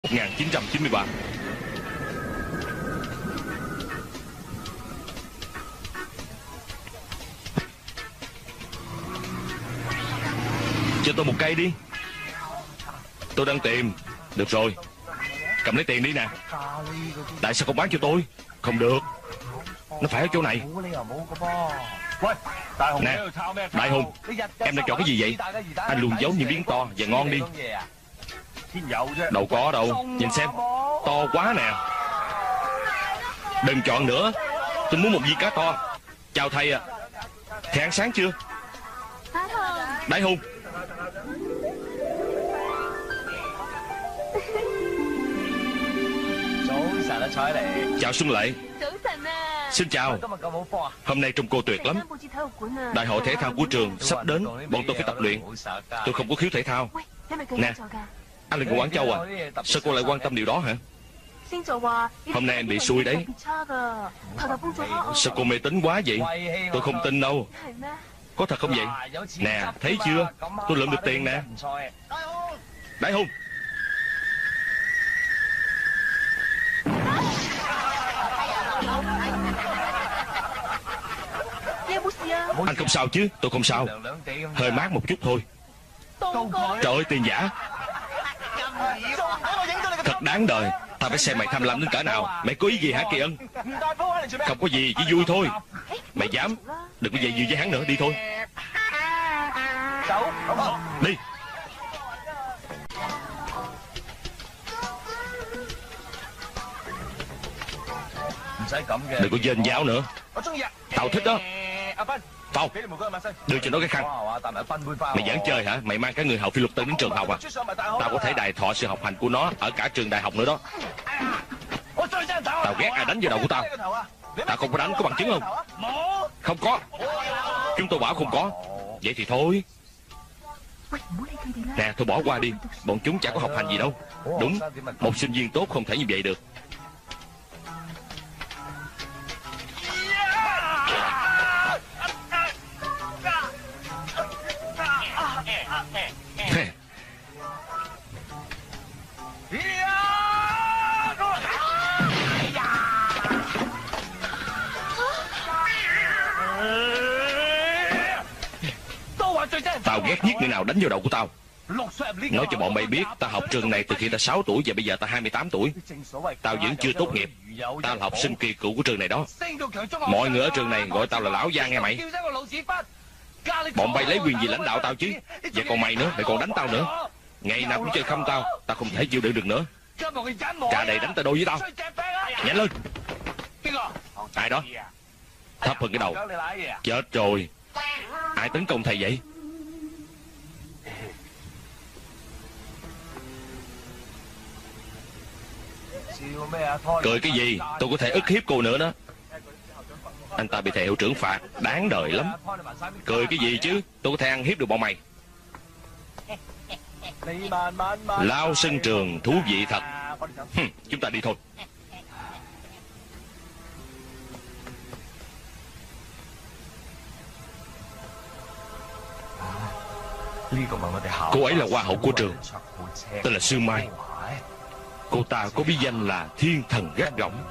1993. Cho tôi một cây đi. Tôi đang tìm. Được rồi, cầm lấy tiền đi nè. Tại sao không bán cho tôi? Không được, nó phải ở chỗ này. Nè, Đại Hùng, em đang chọn cái gì vậy? Anh luôn giấu những miếng to và ngon đi. Đâu có đâu, nhìn xem, to quá nè. Đừng chọn nữa, tôi muốn một viên cá to. Chào thầy ạ. Thầy ăn sáng chưa? Đại Hùng. Chào Xuân Lệ. Xin chào. Hôm nay trông cô tuyệt lắm. Đại hội thể thao của trường sắp đến, bọn tôi phải tập luyện. Tôi không có khiếu thể thao. Nè, anh là người Quảng Châu à? Sao cô lại quan tâm điều đó hả? Hôm nay em bị xui đấy. Sao cô mê tín quá vậy? Tôi không tin đâu. Có thật không vậy? Nè, thấy chưa? Tôi lượm được tiền nè. Đại Hùng. Anh không sao chứ? Tôi không sao. Hơi mát một chút thôi. Trời ơi, tiền giả. Thật đáng đời. Tao phải xem mày tham lam đến cỡ nào. Mày có ý gì hả Kỳ Ân? Không có gì, chỉ vui thôi. Mày dám? Đừng có dây dưa với hắn nữa, đi thôi. Đi. Đừng có dên giáo nữa. Tao thích đó. Phong, đưa cho nó cái khăn. Mày giỡn chơi hả? Mày mang cả người hậu phi luật tân đến trường học à? Tao có thể đài thọ sự học hành của nó ở cả trường đại học nữa đó. Tao ghét ai đánh vào đầu của tao. Tao không có đánh, có bằng chứng không? Không có. Chúng tôi bảo không có. Vậy thì thôi. Nè, thôi bỏ qua đi. Bọn chúng chả có học hành gì đâu. Đúng, một sinh viên tốt không thể như vậy được. Tao ghét nhất người nào đánh vào đầu của tao. Nói cho bọn mày biết, tao học trường này từ khi tao 6 tuổi và bây giờ tao 28 tuổi. Tao vẫn chưa tốt nghiệp. Tao là học sinh kỳ cựu của trường này đó. Mọi người ở trường này gọi tao là lão gia nghe mày. Bọn mày lấy quyền gì lãnh đạo tao chứ? Vậy còn mày nữa, mày còn đánh tao nữa. Ngày nào cũng chơi khăm tao, tao không thể chịu đựng được nữa. Cả đầy đánh tao đôi với tao. Nhanh lên. Ai đó? Thấp hơn cái đầu. Chết rồi. Ai tấn công thầy vậy? Cười cái gì? Tôi có thể ức hiếp cô nữa đó. Anh ta bị thầy hiệu trưởng phạt, đáng đời lắm. Cười cái gì chứ? Tôi có thể ăn hiếp được bọn mày. Lao sân trường thú vị thật. Chúng ta đi thôi. Cô ấy là hoa hậu của trường, tên là Sương Mai. Cô ta có bí danh là Thiên Thần Gác Gỏng.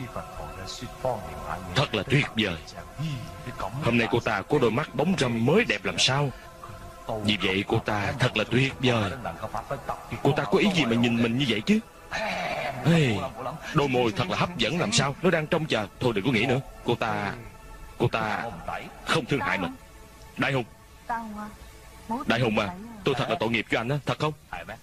Thật là tuyệt vời. Hôm nay cô ta có đôi mắt bóng râm mới đẹp làm sao. Vì vậy cô ta thật là tuyệt vời. Cô ta có ý gì mà nhìn mình như vậy chứ? Hey, đôi môi thật là hấp dẫn làm sao. Nó đang trông chờ. Thôi đừng có nghĩ nữa. Cô ta không thương hại mình. Đại Hùng. Đại Hùng à, tôi thật là tội nghiệp cho anh á, thật không?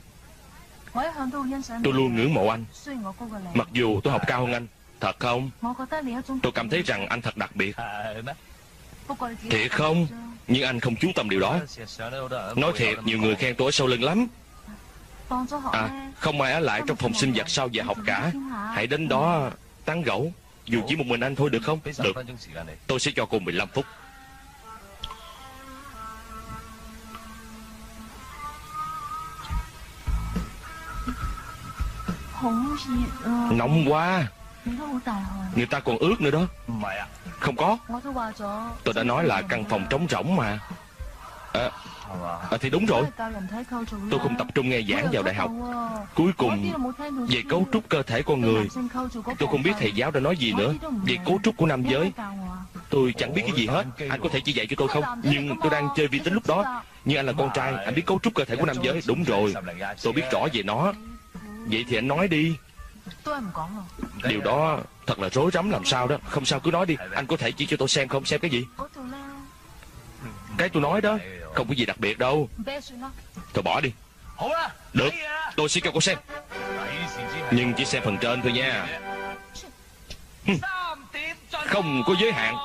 Tôi luôn ngưỡng mộ anh. Mặc dù tôi học cao hơn anh. Thật không? Tôi cảm thấy rằng anh thật đặc biệt. Thiệt không? Nhưng anh không chú tâm điều đó. Nói thiệt, nhiều người khen tôi ở sau lưng lắm. À, không ai ở lại trong phòng sinh vật sau giờ học cả. Hãy đến đó tán gẫu. Dù chỉ một mình anh thôi được không? Được. Tôi sẽ cho cô 15 phút. Nóng quá. Người ta còn ướt nữa đó. Không có. Tôi đã nói là căn phòng trống rỗng mà. Thì đúng rồi. Tôi không tập trung nghe giảng vào đại học. Cuối cùng về cấu trúc cơ thể con người, tôi không biết thầy giáo đã nói gì nữa. Về cấu trúc của nam giới, tôi chẳng biết cái gì hết. Anh có thể chỉ dạy cho tôi không? Nhưng tôi đang chơi vi tính lúc đó. Nhưng anh là con trai, anh biết cấu trúc cơ thể của nam giới. Đúng rồi, tôi biết rõ về nó. Vậy thì anh nói đi. Điều đó thật là rối rắm làm sao đó. Không sao, cứ nói đi. Anh có thể chỉ cho tôi xem không? Xem cái gì? Cái tôi nói đó, không có gì đặc biệt đâu. Thôi bỏ đi. Được, tôi sẽ cho cô xem. Nhưng chỉ xem phần trên thôi nha. Không có giới hạn.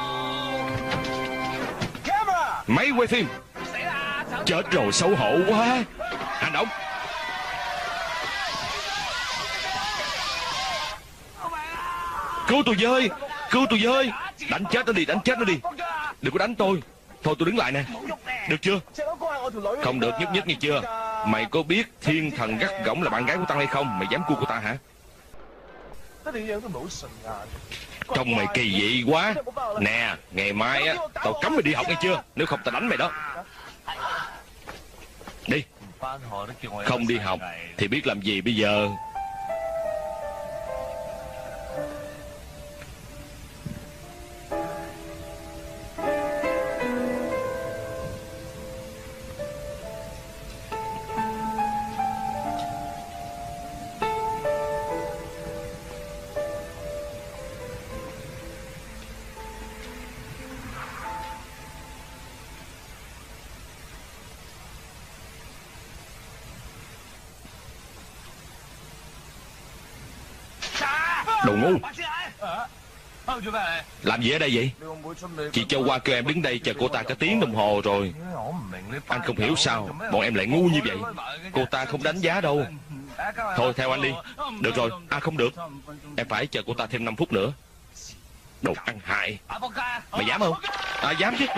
Máy quay phim. Chết rồi, xấu hổ quá. Hành động. Cứu tôi với, cứu tôi với. Đánh chết nó đi, đánh chết nó đi. Đừng có đánh tôi. Thôi tôi đứng lại nè. Được chưa? Không được nhúc nhích nghe chưa? Mày có biết thiên thần gắt gỏng là bạn gái của tao hay không? Mày dám cua của tao hả? Trông mày kỳ dị quá. Nè, ngày mai á, tao cấm mày đi học nghe chưa? Nếu không tao đánh mày đó. Đi. Không đi học thì biết làm gì bây giờ? Đồ ngu. Làm gì ở đây vậy? Chị Châu Hoa kêu em đứng đây chờ cô ta cả tiếng đồng hồ rồi. Anh không hiểu sao bọn em lại ngu như vậy. Cô ta không đánh giá đâu. Thôi theo anh đi. Được rồi. Không được. Em phải chờ cô ta thêm 5 phút nữa. Đồ ăn hại. Mày dám không? Dám chứ.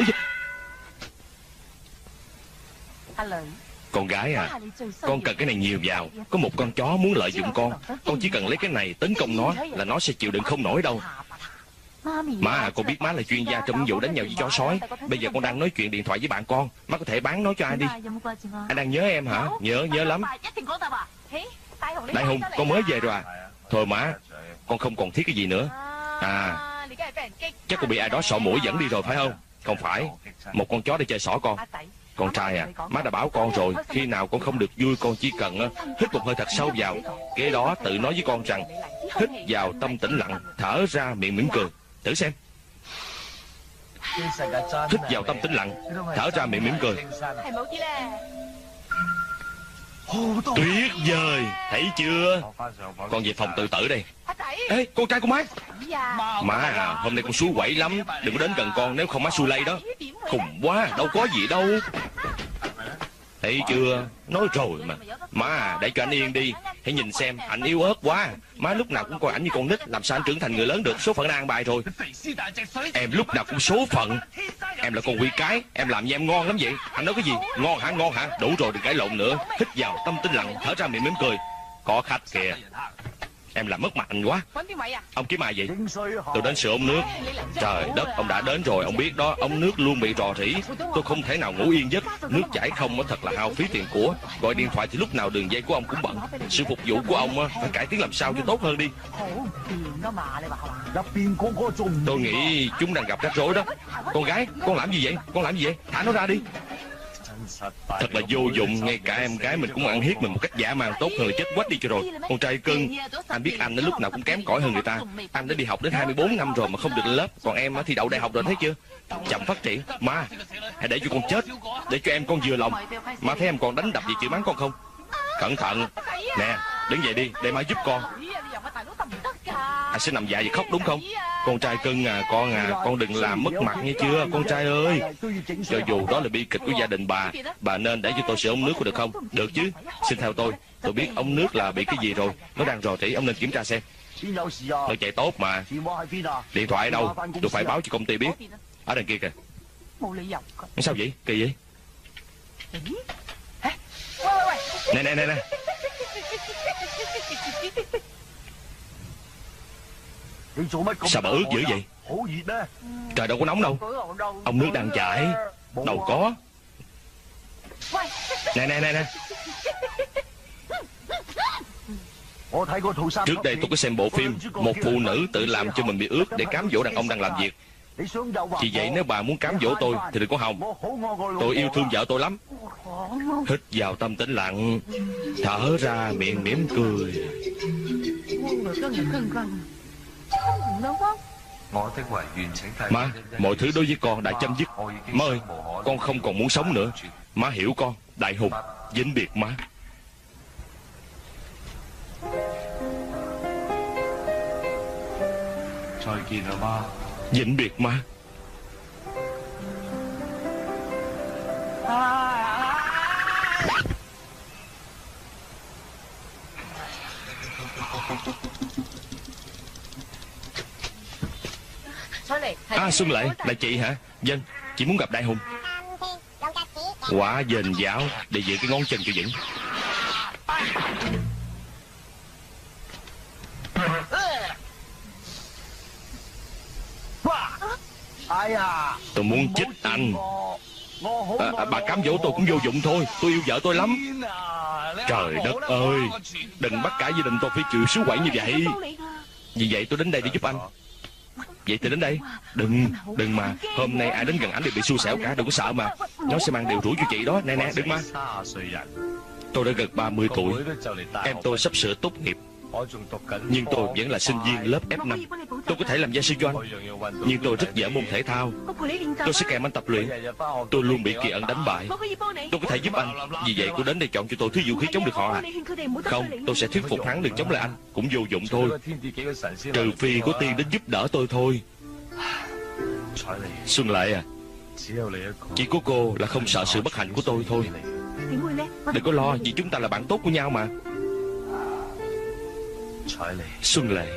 Con gái à, con cần cái này nhiều vào. Có một con chó muốn lợi dụng con chỉ cần lấy cái này tấn công nó là nó sẽ chịu đựng không nổi đâu. Má à, con biết má là chuyên gia trong vụ đánh nhau với chó sói. Bây giờ con đang nói chuyện điện thoại với bạn con. Má có thể bán nó cho ai đi. Anh đang nhớ em hả? Nhớ lắm. Đại Hùng, con mới về rồi à? Thôi má, con không còn thiết cái gì nữa. Chắc con bị ai đó sọ mũi dẫn đi rồi phải không? Không phải, một con chó để chơi xỏ con. Con trai à, má đã bảo con rồi. Khi nào con không được vui, con chỉ cần hít một hơi thật sâu vào. Kế đó tự nói với con rằng hít vào tâm tĩnh lặng, thở ra miệng mỉm cười. Thử xem. Hít vào tâm tĩnh lặng, thở ra miệng mỉm cười. Tuyệt vời, thấy chưa? Con về phòng tự tử đây. Ê, con trai của má. Má à, hôm nay con xui quẩy lắm. Đừng có đến gần con, nếu không má xui lây đó. Khùng quá, đâu có gì đâu. Thấy chưa? Nói rồi mà. Má à, để cho anh yên đi. Hãy nhìn xem, anh yếu ớt quá. Má lúc nào cũng coi ảnh như con nít. Làm sao anh trưởng thành người lớn được? Số phận đã an bài rồi. Em lúc nào cũng số phận. Em là con quỷ cái. Em làm như em ngon lắm vậy. Anh nói cái gì? Ngon hả? Ngon hả? Đủ rồi, đừng cãi lộn nữa. Hít vào tâm tĩnh lặng, thở ra miệng mỉm cười. Có khách kìa. Em làm mất mặt anh quá. Ông kiếm ai vậy? Tôi đến sửa ống nước. Trời đất, ông đã đến rồi. Ông biết đó, ống nước luôn bị rò rỉ. Tôi không thể nào ngủ yên giấc. Nước chảy không thật là hao phí tiền của. Gọi điện thoại thì lúc nào đường dây của ông cũng bận. Sự phục vụ của ông phải cải tiến làm sao cho tốt hơn đi. Tôi nghĩ chúng đang gặp rắc rối đó. Con gái, con làm gì vậy? Con làm gì vậy? Thả nó ra đi. Thật là vô dụng, ngay cả em gái mình cũng ăn hiếp mình một cách dã man, tốt hơn là chết quách đi cho rồi. Con trai cưng, anh biết anh đến lúc nào cũng kém cỏi hơn người ta. Anh đã đi học đến 24 năm rồi mà không được lên lớp. Còn em thì đậu đại học rồi, thấy chưa? Chậm phát triển. Má, hãy để cho con chết, để cho em con vừa lòng. Má thấy em còn đánh đập gì chửi mắng con không? Cẩn thận. Nè, đứng dậy đi, để má giúp con. Anh sẽ nằm dại và khóc đúng không? Con trai cưng à, con đừng làm mất mặt nghe chưa? Con trai ơi, cho dù đó là bi kịch của gia đình bà nên để cho tôi sửa ống nước có được không? Được chứ, xin theo tôi biết ống nước là bị cái gì rồi. Nó đang rò rỉ, ông nên kiểm tra xem. Nó chạy tốt mà. Điện thoại ở đâu? Tôi phải báo cho công ty biết. Ở đằng kia kìa. Sao vậy? Kỳ vậy? Nè. Sao bà ướt dữ vậy? Trời đâu có nóng đâu. Ông nước đang chảy. Đâu có. Nè. Trước đây tôi có xem bộ phim một phụ nữ tự làm cho mình bị ướt để cám dỗ đàn ông đang làm việc. Vì vậy nếu bà muốn cám dỗ tôi thì đừng có hòng. Tôi yêu thương vợ tôi lắm. Hít vào tâm tĩnh lặng, thở ra miệng mỉm cười. Má, mọi thứ đối với con đã chấm dứt. Má ơi, con không còn muốn sống nữa. Má hiểu con. Đại Hùng, vĩnh biệt má. Vĩnh biệt má. Xuân Lệ, là chị hả? Vâng, chị muốn gặp Đại Hùng. Quả dền dảo, để giữ cái ngón chân cho vững. Tôi muốn chích anh. Bà cám dỗ tôi cũng vô dụng thôi. Tôi yêu vợ tôi lắm. Trời đất ơi, đừng bắt cả gia đình tôi phải chịu xứ quẩy như vậy. Vì vậy tôi đến đây để giúp anh. Vậy thì đến đây. Đừng mà. Hôm nay ai đến gần ảnh đều bị xui xẻo cả. Đừng có sợ mà. Nó sẽ mang điều rủi cho chị đó. Nè, đừng mà. Tôi đã gần 30 tuổi. Em tôi sắp sửa tốt nghiệp. Nhưng tôi vẫn là sinh viên lớp F5. Tôi có thể làm gia sư cho anh. Nhưng tôi rất dở môn thể thao. Tôi sẽ kèm anh tập luyện. Tôi luôn bị Kỳ Ân đánh bại. Tôi có thể giúp anh. Vì vậy cô đến đây chọn cho tôi thứ vũ khí chống được họ à? Không, tôi sẽ thuyết phục hắn đừng chống lại anh. Cũng vô dụng thôi. Trừ phi có tiên đến giúp đỡ tôi thôi. Xuân Lệ à, chỉ có cô là không sợ sự bất hạnh của tôi thôi. Đừng có lo, vì chúng ta là bạn tốt của nhau mà. Xuân Lệ.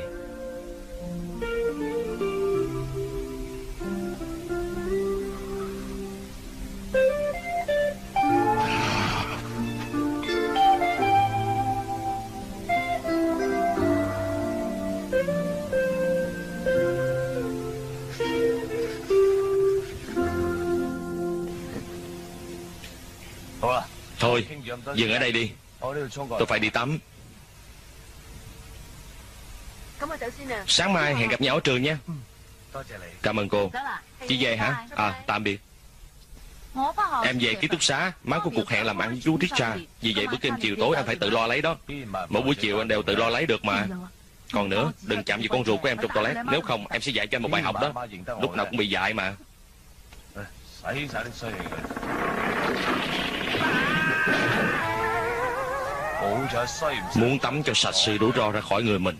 Thôi, dừng ở đây đi. Tôi phải đi tắm. Sáng mai hẹn gặp nhau ở trường nha. Cảm ơn cô. Chị về hả? Tạm biệt. Em về ký túc xá. Má có cuộc hẹn làm ăn với chú Richard. Vì vậy bữa cơm chiều tối em phải tự lo lấy đó. Mỗi buổi chiều anh đều tự lo lấy được mà. Còn nữa, đừng chạm vào con ruột của em trong toilet. Nếu không em sẽ dạy cho anh một bài học đó. Lúc nào cũng bị dạy mà. Muốn tắm cho sạch sự rủi ro ra khỏi người mình.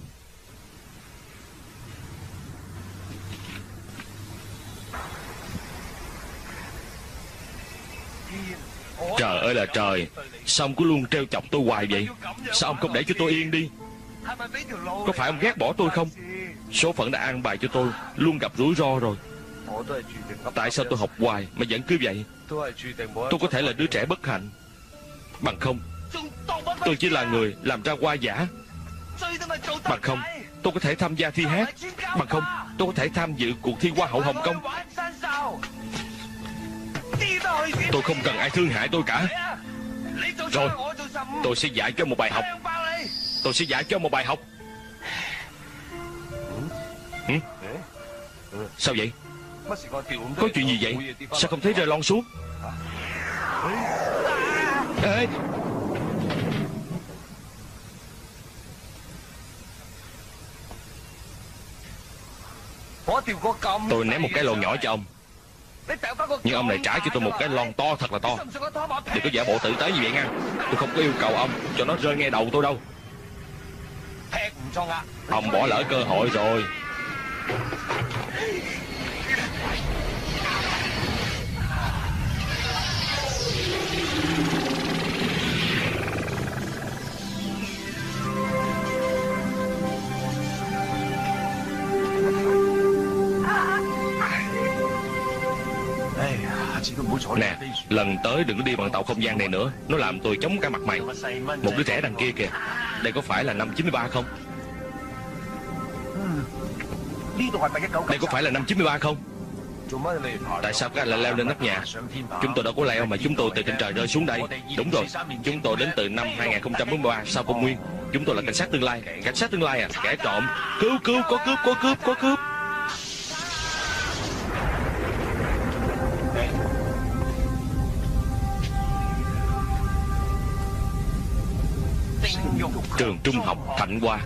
Trời ơi là trời, sao ông cứ luôn trêu chọc tôi hoài vậy? Sao ông không để cho tôi yên đi? Có phải ông ghét bỏ tôi không? Số phận đã an bài cho tôi luôn gặp rủi ro rồi. Tại sao tôi học hoài mà vẫn cứ vậy? Tôi có thể là đứa trẻ bất hạnh. Bằng không, tôi chỉ là người làm ra hoa giả. Bằng không, tôi có thể tham gia thi hát. Bằng không, tôi có thể tham dự cuộc thi Hoa hậu Hồng Kông. Tôi không cần ai thương hại tôi cả. Rồi, tôi sẽ dạy cho một bài học. Tôi sẽ dạy cho một bài học. Sao vậy? Có chuyện gì vậy? Sao không thấy rơi lon xuống? Ê! Tôi ném một cái lon nhỏ cho ông, nhưng ông này trả cho tôi một cái lon to thật là to. Đừng có giả bộ tử tế như vậy nha. Tôi không có yêu cầu ông cho nó rơi ngay đầu tôi đâu. Ông bỏ lỡ cơ hội rồi. Nè, lần tới đừng có đi bằng tàu không gian này nữa. Nó làm tôi chóng cả mặt mày. Một đứa trẻ đằng kia kìa. Đây có phải là năm 93 không? Đây có phải là năm 93 không? Tại sao các anh lại leo lên nóc nhà? Chúng tôi đâu có leo mà chúng tôi từ trên trời rơi xuống đây. Đúng rồi, chúng tôi đến từ năm 2043 sau công nguyên. Chúng tôi là cảnh sát tương lai. Cảnh sát tương lai à? Kẻ trộm. Cứu, cứu, có cướp, có cướp, có cướp. Trường trung học Thạnh Hoa.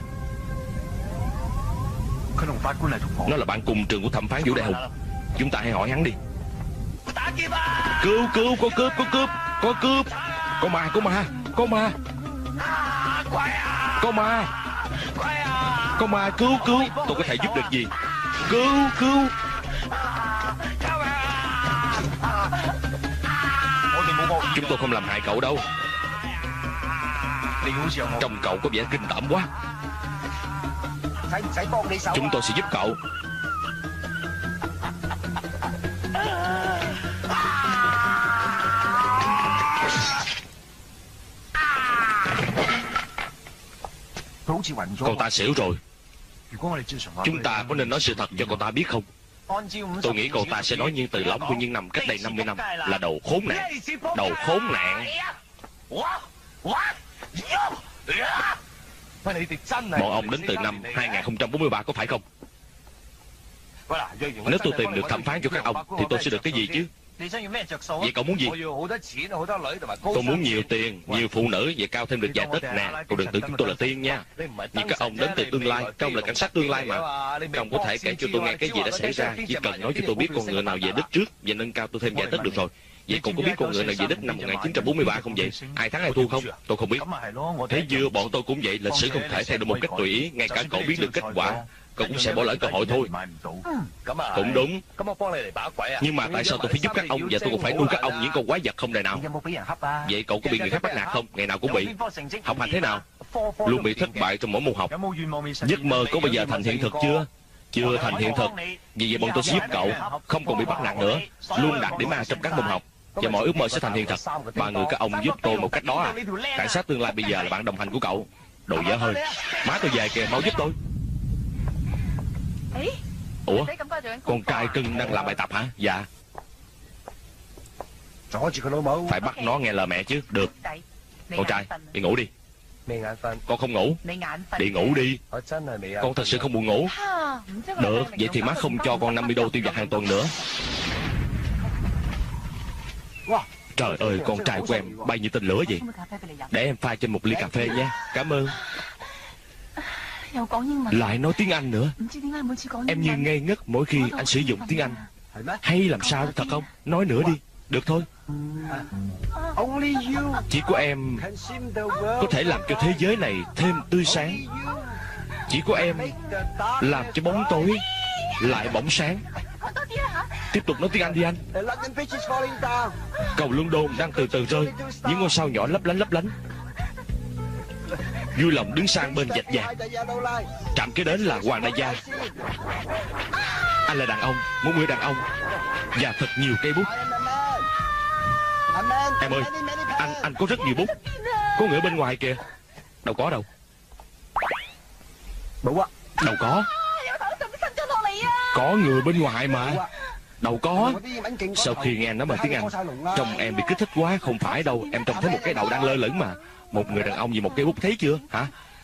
Nó là bạn cùng trường của thẩm phán Vũ Đại Hùng. Chúng ta hãy hỏi hắn đi. Cứu, cứu, có cướp, có cướp, có cướp. Có ma, có ma, có ma. Có ma. Có ma, cứu, cứu. Tôi có thể giúp được gì? Cứu, cứu. Chúng tôi không làm hại cậu đâu. Trông cậu có vẻ kinh tởm quá. Chúng tôi sẽ giúp cậu. Cậu ta xỉu rồi. Chúng ta có nên nói sự thật cho cậu ta biết không? Tôi nghĩ cậu ta sẽ nói những từ lỏng của những năm cách đây 50 năm là đầu khốn nạn. Đầu khốn nạn. Bọn ông đến từ năm 2043 có phải không? Nếu tôi tìm được thẩm phán cho các ông thì tôi sẽ được cái gì chứ? Vậy cậu muốn gì? Tôi muốn nhiều tiền, nhiều phụ nữ và cao thêm được vài tấc. Nè, cậu đừng tưởng chúng tôi là tiên nha. Vì các ông đến từ tương lai, các ông là cảnh sát tương lai mà. Các ông có thể kể cho tôi nghe cái gì đã xảy ra. Chỉ cần nói cho tôi biết con ngựa nào về đích trước và nâng cao tôi thêm vài tấc được rồi. Vậy cậu có biết con ngựa nào về đích năm 1943 không vậy? Ai thắng ai thua không? Tôi không biết. Thế vừa bọn tôi cũng vậy, lịch sử không thể thay đổi một cách tùy ý. Ngay cả cậu biết được kết quả, cậu cũng sẽ bỏ lỡ cơ hội thôi. Cũng đúng. Nhưng mà tại sao tôi phải giúp các ông và tôi còn phải nuôi các ông những con quái vật không đời nào? Vậy cậu có bị người khác bắt nạt không? Ngày nào cũng bị. Học hành thế nào? Luôn bị thất bại trong mỗi môn học. Giấc mơ có bao giờ thành hiện thực chưa? Chưa thành hiện thực. Vì vậy bọn tôi sẽ giúp cậu không còn bị bắt nạt nữa, luôn đạt điểm A trong các môn học, và mọi ước mơ sẽ thành hiện thực. Ba người các ông giúp tôi một cách đó à? Cảnh sát tương lai bây giờ là bạn đồng hành của cậu. Đồ dở hơi. Má tôi về kìa, mau giúp tôi. Ủa, con trai cưng đang làm bài tập hả? Dạ. Phải bắt nó nghe lời mẹ chứ. Được. Con trai, đi ngủ đi. Con không ngủ. Đi ngủ đi. Con thật sự không buồn ngủ. Được, vậy thì má không cho con 50 đô tiêu vặt hàng tuần nữa. Trời ơi, con trai của em bay như tên lửa vậy. Để em pha cho một ly cà phê nha. Cảm ơn. Lại nói tiếng Anh nữa. Em như ngây ngất mỗi khi anh sử dụng tiếng Anh. Hay làm sao, thật không? Nói nữa đi. Được thôi. Chỉ có em có thể làm cho thế giới này thêm tươi sáng. Chỉ có em làm cho bóng tối lại bỗng sáng. Tiếp tục nói tiếng Anh đi anh. Cầu London đang từ từ rơi. Những ngôi sao nhỏ lấp lánh lấp lánh. Vui lòng đứng sang bên vạch vàng. Trạm kế đến là Hoàng Đại Gia. Anh là đàn ông, muốn yêu đàn ông và thật nhiều cây bút. Em ơi, anh có rất nhiều bút. Có người ở bên ngoài kìa. Đâu có đâu. Đâu có. Có người bên ngoài mà. Đâu có. Sau khi nghe nói bằng tiếng Anh, trông em bị kích thích quá. Không phải đâu, em trông thấy một cái đầu đang lơ lửng mà. Một người đàn ông vì một cây bút, thấy chưa hả?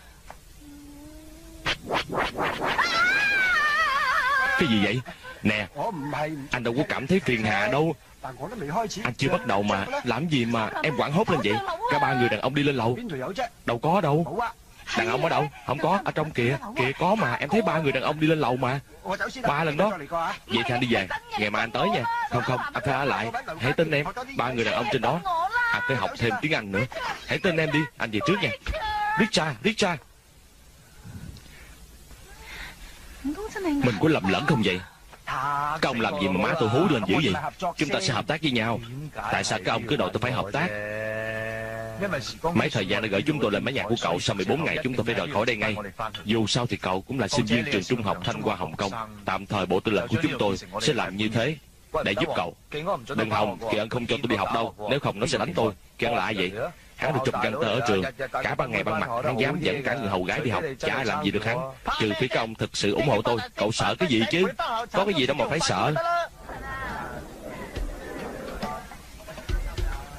Cái gì vậy? Nè, anh đâu có cảm thấy phiền hà đâu. Anh chưa bắt đầu mà. Làm gì mà em quảng hốt lên vậy? Cả ba người đàn ông đi lên lầu. Đâu có đâu. Đàn ông ở đâu? Không có, ở trong kìa. Kìa có mà, em thấy ba người đàn ông đi lên lầu mà. 3 lần đó. Vậy thì anh đi về, ngày mai anh tới nha. Không không, anh phải ở lại. Hãy tin em, ba người đàn ông trên đó. Anh phải học thêm tiếng Anh nữa. Hãy tin em đi, anh về trước nha. Richard. Mình có lầm lẫn không vậy? Các ông làm gì mà má tôi hú lên dữ vậy? Chúng ta sẽ hợp tác với nhau. Tại sao các ông cứ đòi tôi phải hợp tác? Mấy thời gian đã gửi chúng tôi lên mái nhà của cậu. Sau 14 ngày chúng tôi phải rời khỏi đây ngay. Dù sao thì cậu cũng là sinh viên trường trung học Thanh Hoa Hồng Kông. Tạm thời bộ tư lệnh của chúng tôi sẽ làm như thế để giúp cậu. Đừng hòng, Kỳ Ân không cho tôi đi học đâu. Nếu không nó sẽ đánh tôi. Kỳ Ân là ai vậy? Hắn được chụp găng tơ ở trường. Cả ban ngày ban mặt hắn dám dẫn cả người hầu gái đi học. Chả ai làm gì được hắn. Trừ phi các ông thực sự ủng hộ tôi. Cậu sợ cái gì chứ? Có cái gì đâu mà phải sợ.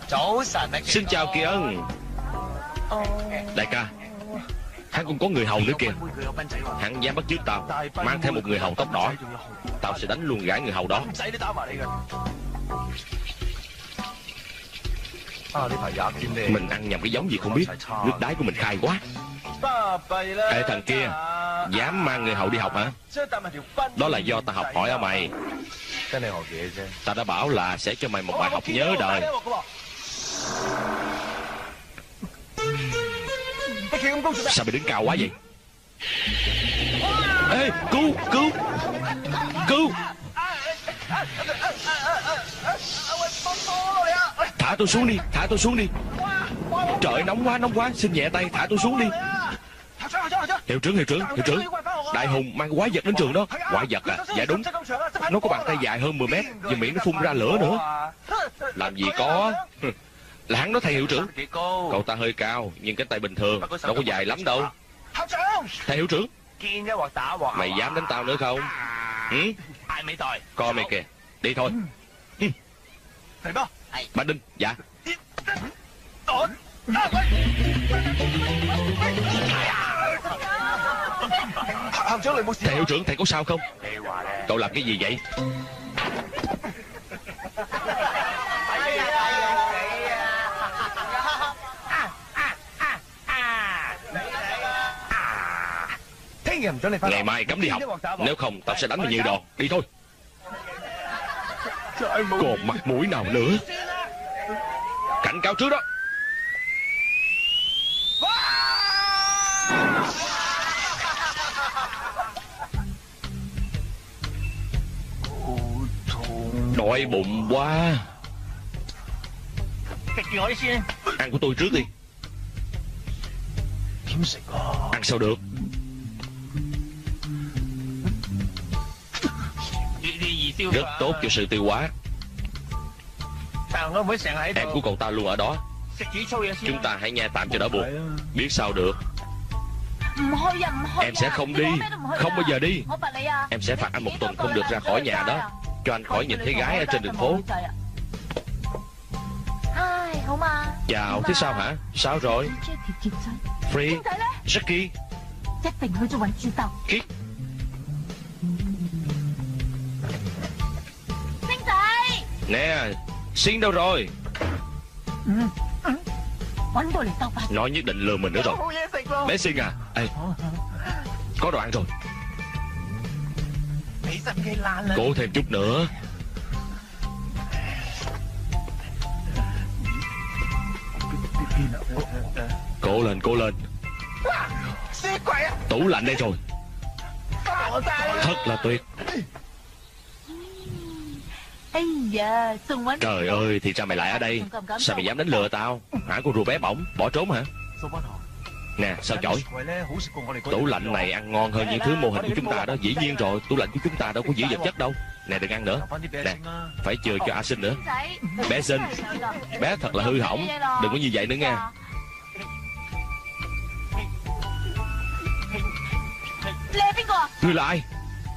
Xin chào Kỳ Ân. Đại ca, hắn cũng có người hầu nữa kìa. Hắn dám bắt chước tao, mang theo một người hầu tóc đỏ, tao sẽ đánh luôn gã người hầu đó. Mình ăn nhầm cái giống gì không biết. Nước đáy của mình khai quá. Ê thằng kia, dám mang người hầu đi học hả? Đó là do tao học hỏi ở mày. Tao đã bảo là sẽ cho mày một bài học nhớ đời. Sao mày đứng cao quá vậy? Ê, cứu, cứu, cứu. Thả tôi xuống đi, thả tôi xuống đi. Trời nóng quá, xin nhẹ tay, thả tôi xuống đi. Hiệu trưởng, Đại Hùng mang quái vật đến trường đó. Quái vật à? Dạ đúng. Nó có bàn tay dài hơn 10 mét, và miệng nó phun ra lửa nữa. Làm gì có. Là hắn đó thầy hiệu trưởng. Cậu ta hơi cao, nhưng cái tay bình thường, đâu có dài lắm đâu. Thầy hiệu trưởng, mày dám đánh tao nữa không? Coi mày kìa. Đi thôi. Bà Đinh. Dạ. Thầy hiệu trưởng, thầy có sao không? Cậu làm cái gì vậy? Ngày mai cấm đi học, nếu không tao sẽ đánh mày như đòn. Đi thôi. Còn mặt mũi nào nữa? Cảnh cáo trước đó. Đói bụng quá. Ăn của tôi trước đi. Ăn sao được? Rất tốt cho sự tiêu hóa. Em của cậu ta luôn ở đó. Chúng ta hãy nghe tạm cho đỡ buồn. Biết sao được. Em sẽ không đi. Không bao giờ đi. Em sẽ phạt anh 1 tuần không được ra khỏi nhà đó, cho anh khỏi nhìn thấy gái ở trên đường phố. Chào, thế sao hả? Sao rồi? Free, Jackie, Kit. Nè, Xin đâu rồi? Nó nhất định lừa mình nữa rồi. Bé Xin à, ê, có đồ ăn rồi. Cố thêm chút nữa. Cố lên, cố lên. Tủ lạnh đây rồi. Thật là tuyệt. Trời ơi, thì sao mày lại ở đây? Sao mày dám đánh lừa tao? Hả, con rùa bé bỏng, bỏ trốn hả? Nè, sao chổi? Tủ lạnh này ăn ngon hơn những thứ mô hình của chúng ta đó. Dĩ nhiên rồi, tủ lạnh của chúng ta đâu có giữ vật chất đâu. Nè, đừng ăn nữa. Nè, phải chừa cho A Sinh nữa. Bé Sinh, bé thật là hư hỏng. Đừng có như vậy nữa nha. Ngươi là ai?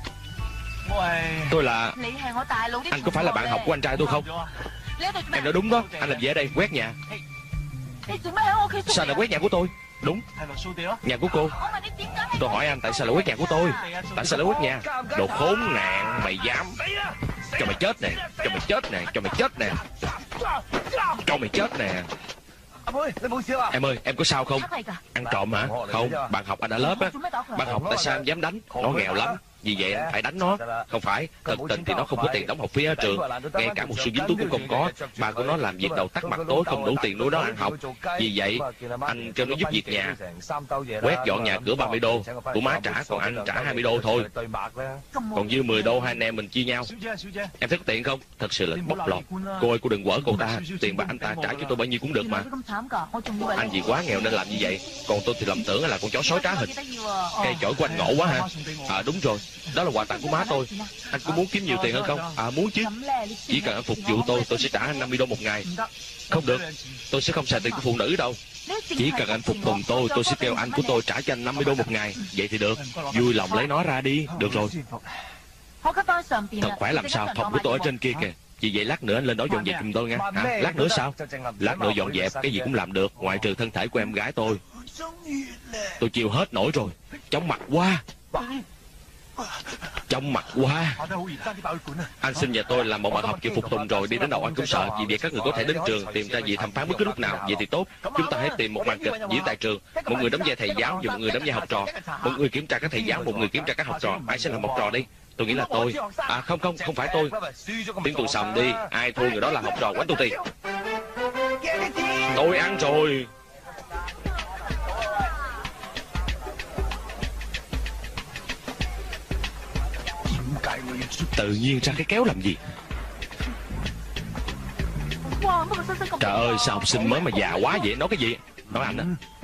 Tôi là... Anh có phải là bạn học của anh trai tôi không? Em nói đúng đó. Anh làm gì ở đây? Quét nhà. Sao lại quét nhà của tôi? Đúng, nhà của cô. Tôi hỏi anh tại sao lại quét nhà của tôi? Tại sao lại quét nhà? Đồ khốn nạn, mày dám. Cho mày chết nè. Cho mày chết nè. Cho mày chết nè. Cho mày chết nè. Em ơi, em có sao không? Ăn trộm hả? Không, bạn học anh ở lớp á. Bạn học tại sao em dám đánh? Nó nghèo lắm, vì vậy anh phải đánh nó. Không phải, thật tình thì nó không có tiền đóng học phí ở trường. Ngay cả một xu dính túi cũng không có. Ba của nó làm việc đầu tắt mặt tối, không đủ tiền nuôi nó ăn học. Vì vậy anh kêu nó giúp việc nhà, quét dọn nhà cửa 30 đô. Của má trả, còn anh trả 20 đô thôi. Còn dư 10 đô hai anh em mình chia nhau. Em thấy có tiền không? Thật sự là bóc lột. Cô ơi, cô đừng quở cô ta. Tiền bạc anh ta trả cho tôi bao nhiêu cũng được mà. Anh vì quá nghèo nên làm như vậy. Còn tôi thì lầm tưởng là con chó sói trá hình. Cây chổi của anh ngộ quá ha. À đúng rồi, đó là quà tặng của má tôi. Anh có muốn kiếm nhiều tiền hơn không? À muốn chứ. Chỉ cần anh phục vụ tôi sẽ trả anh 50 đô một ngày. Không được, tôi sẽ không xài tiền của phụ nữ đâu. Chỉ cần anh phục tùng tôi sẽ kêu anh của tôi trả cho anh 50 đô một ngày. Vậy thì được. Vui lòng lấy nó ra đi. Được rồi. Thật khỏe làm sao, phòng của tôi ở trên kia kìa. Vì vậy lát nữa anh lên đó dọn dẹp giùm tôi nha. Hả? Lát nữa sao? Lát nữa dọn dẹp cái gì cũng làm được, ngoại trừ thân thể của em gái tôi. Tôi chịu hết nổi rồi. Chóng mặt quá. Chóng mặt quá. Anh xin nhà tôi làm một bạn học chịu phục tùng rồi, đi đến đâu anh cũng sợ. Vì vậy các người có thể đến trường tìm ra vị thẩm phán bất cứ lúc nào. Vậy thì tốt. Chúng ta hãy tìm một màn kịch diễn tại trường. Một người đóng vai thầy giáo và một người đóng vai học trò. Một người kiểm tra các thầy giáo, một người kiểm tra các học trò. Ai sẽ làm học trò đi? Tôi nghĩ là tôi. À không phải tôi. Tiếng tôi sầm đi. Ai thua người đó là học trò quánh tôi tiền. Tôi ăn rồi. Tự nhiên ra cái kéo làm gì? Trời ơi, sao học sinh mới mà già quá vậy? Nói cái gì? Nói anh đó.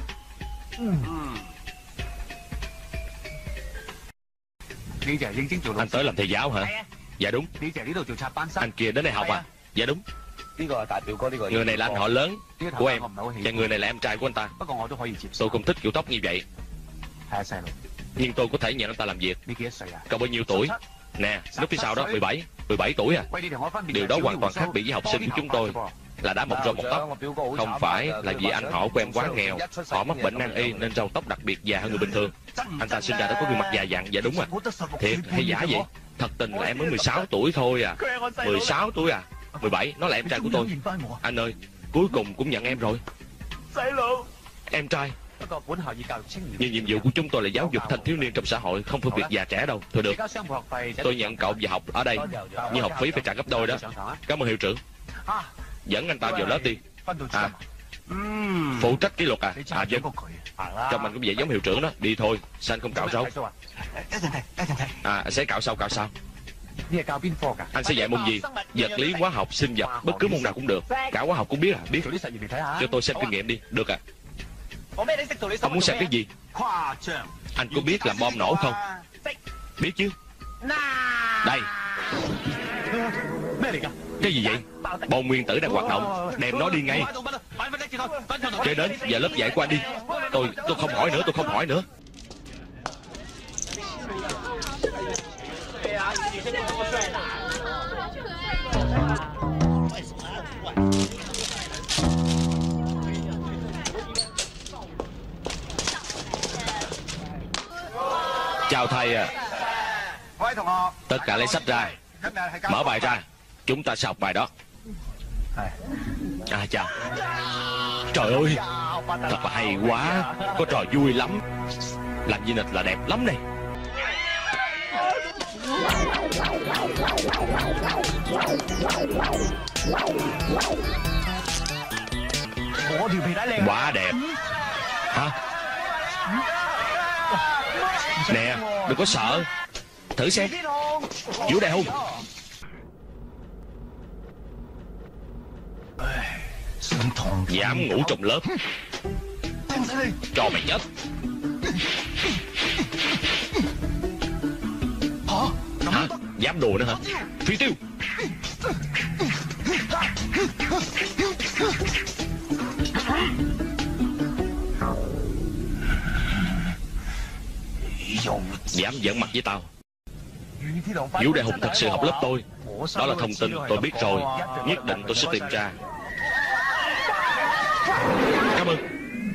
Anh tới làm thầy giáo hả? Dạ đúng. Anh kia đến đây học à? Dạ đúng. Người này là anh họ lớn của em, và người này là em trai của anh ta. Tôi không thích kiểu tóc như vậy, nhưng tôi có thể nhận anh ta làm việc. Cậu bao nhiêu tuổi? Nè, lúc phía sau đó 17 tuổi à? Điều đó hoàn toàn khác biệt với học sinh của chúng tôi, là đã một râu một tóc. Không phải là vì anh họ của em quá nghèo, họ mắc bệnh nan y nên râu tóc đặc biệt già hơn người bình thường. Anh ta sinh ra đã có gương mặt già dặn. Dạ đúng à. Thiệt hay giả vậy? Thật tình là em mới 16 tuổi thôi à. 16 tuổi à? 17, nó là em trai của tôi. Anh ơi, cuối cùng cũng nhận em rồi. Em trai. Nhưng nhiệm vụ của chúng tôi là giáo dục thanh thiếu niên trong xã hội, không phân biệt già trẻ đâu. Thôi được, tôi nhận cậu vào học ở đây, nhưng học phí phải trả gấp đôi đó. Cảm ơn hiệu trưởng. Dẫn anh ta vào lớp đi. À, phụ trách kỷ luật à? À vâng. Trông anh cũng vậy giống hiệu trưởng đó. Đi thôi, sao anh không cạo râu? À, anh sẽ cạo sau. Anh sẽ dạy môn gì? Vật lý, hóa học, sinh vật, bất cứ môn nào cũng được. Cả hóa học cũng biết à? Biết. Cho tôi xem kinh nghiệm đi. Được à? Ông muốn xem cái gì? Anh có biết làm bom nổ không? Biết chứ. Đây. Cái gì vậy? Bom nguyên tử đang hoạt động. Đem nó đi ngay. Kế đến, giờ lớp dạy của anh đi. Tôi không hỏi nữa. Chào thầy à. Tất cả lấy sách ra, mở bài ra, chúng ta sẽ học bài đó. À chào. Trời ơi, thật là hay quá, có trò vui lắm. Làm gì nịch là đẹp lắm này. Quá đẹp. Hả? Nè, đừng có sợ. Thử xem. Vũ Đại Hùng. Dám ngủ trong lớp, cho mày chết. Hả? Dám đùa nữa hả? Phi tiêu. Dám giỡn mặt với tao. Vũ Đại Hùng thật sự học lớp tôi. Đó là thông tin tôi biết rồi. Nhất định tôi sẽ tìm ra. Cảm ơn.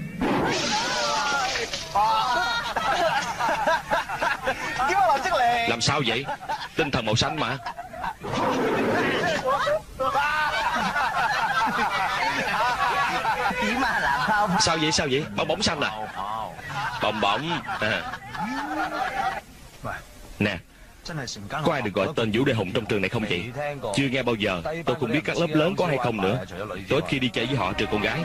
Làm sao vậy? Tinh thần màu xanh mà. Sao vậy? Bong bóng xanh à? Bong bóng à. Nè, có ai được gọi tên Vũ Đại Hùng trong trường này không chị? Chưa nghe bao giờ. Tôi không biết các lớp lớn có hay không nữa. Tối khi đi chơi với họ trừ con gái.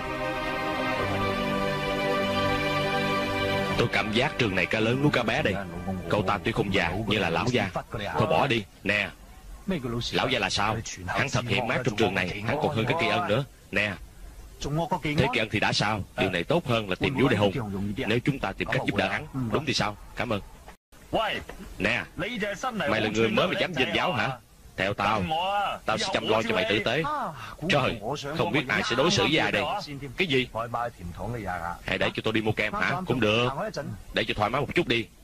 Tôi cảm giác trường này cá lớn nuốt cá bé đây. Cậu ta tuy không già nhưng là lão gia. Thôi bỏ đi. Nè, lão gia là sao? Hắn thật hiểm mát trong trường này. Hắn còn hơn cái Kỳ Ân nữa. Nè, thế Kỳ Ân thì đã sao? Điều này tốt hơn là tìm Vũ Đại Hùng. Nếu chúng ta tìm cách giúp đỡ hắn. Đúng thì sao? Cảm ơn. Nè, mày là người mới mà dám dinh giáo hả? Theo tao, tao sẽ chăm lo cho mày tử tế. Trời, không biết ai sẽ đối xử với ai đây. Cái gì? Hãy để cho tôi đi mua kem hả? Cũng được. Để cho thoải mái một chút đi.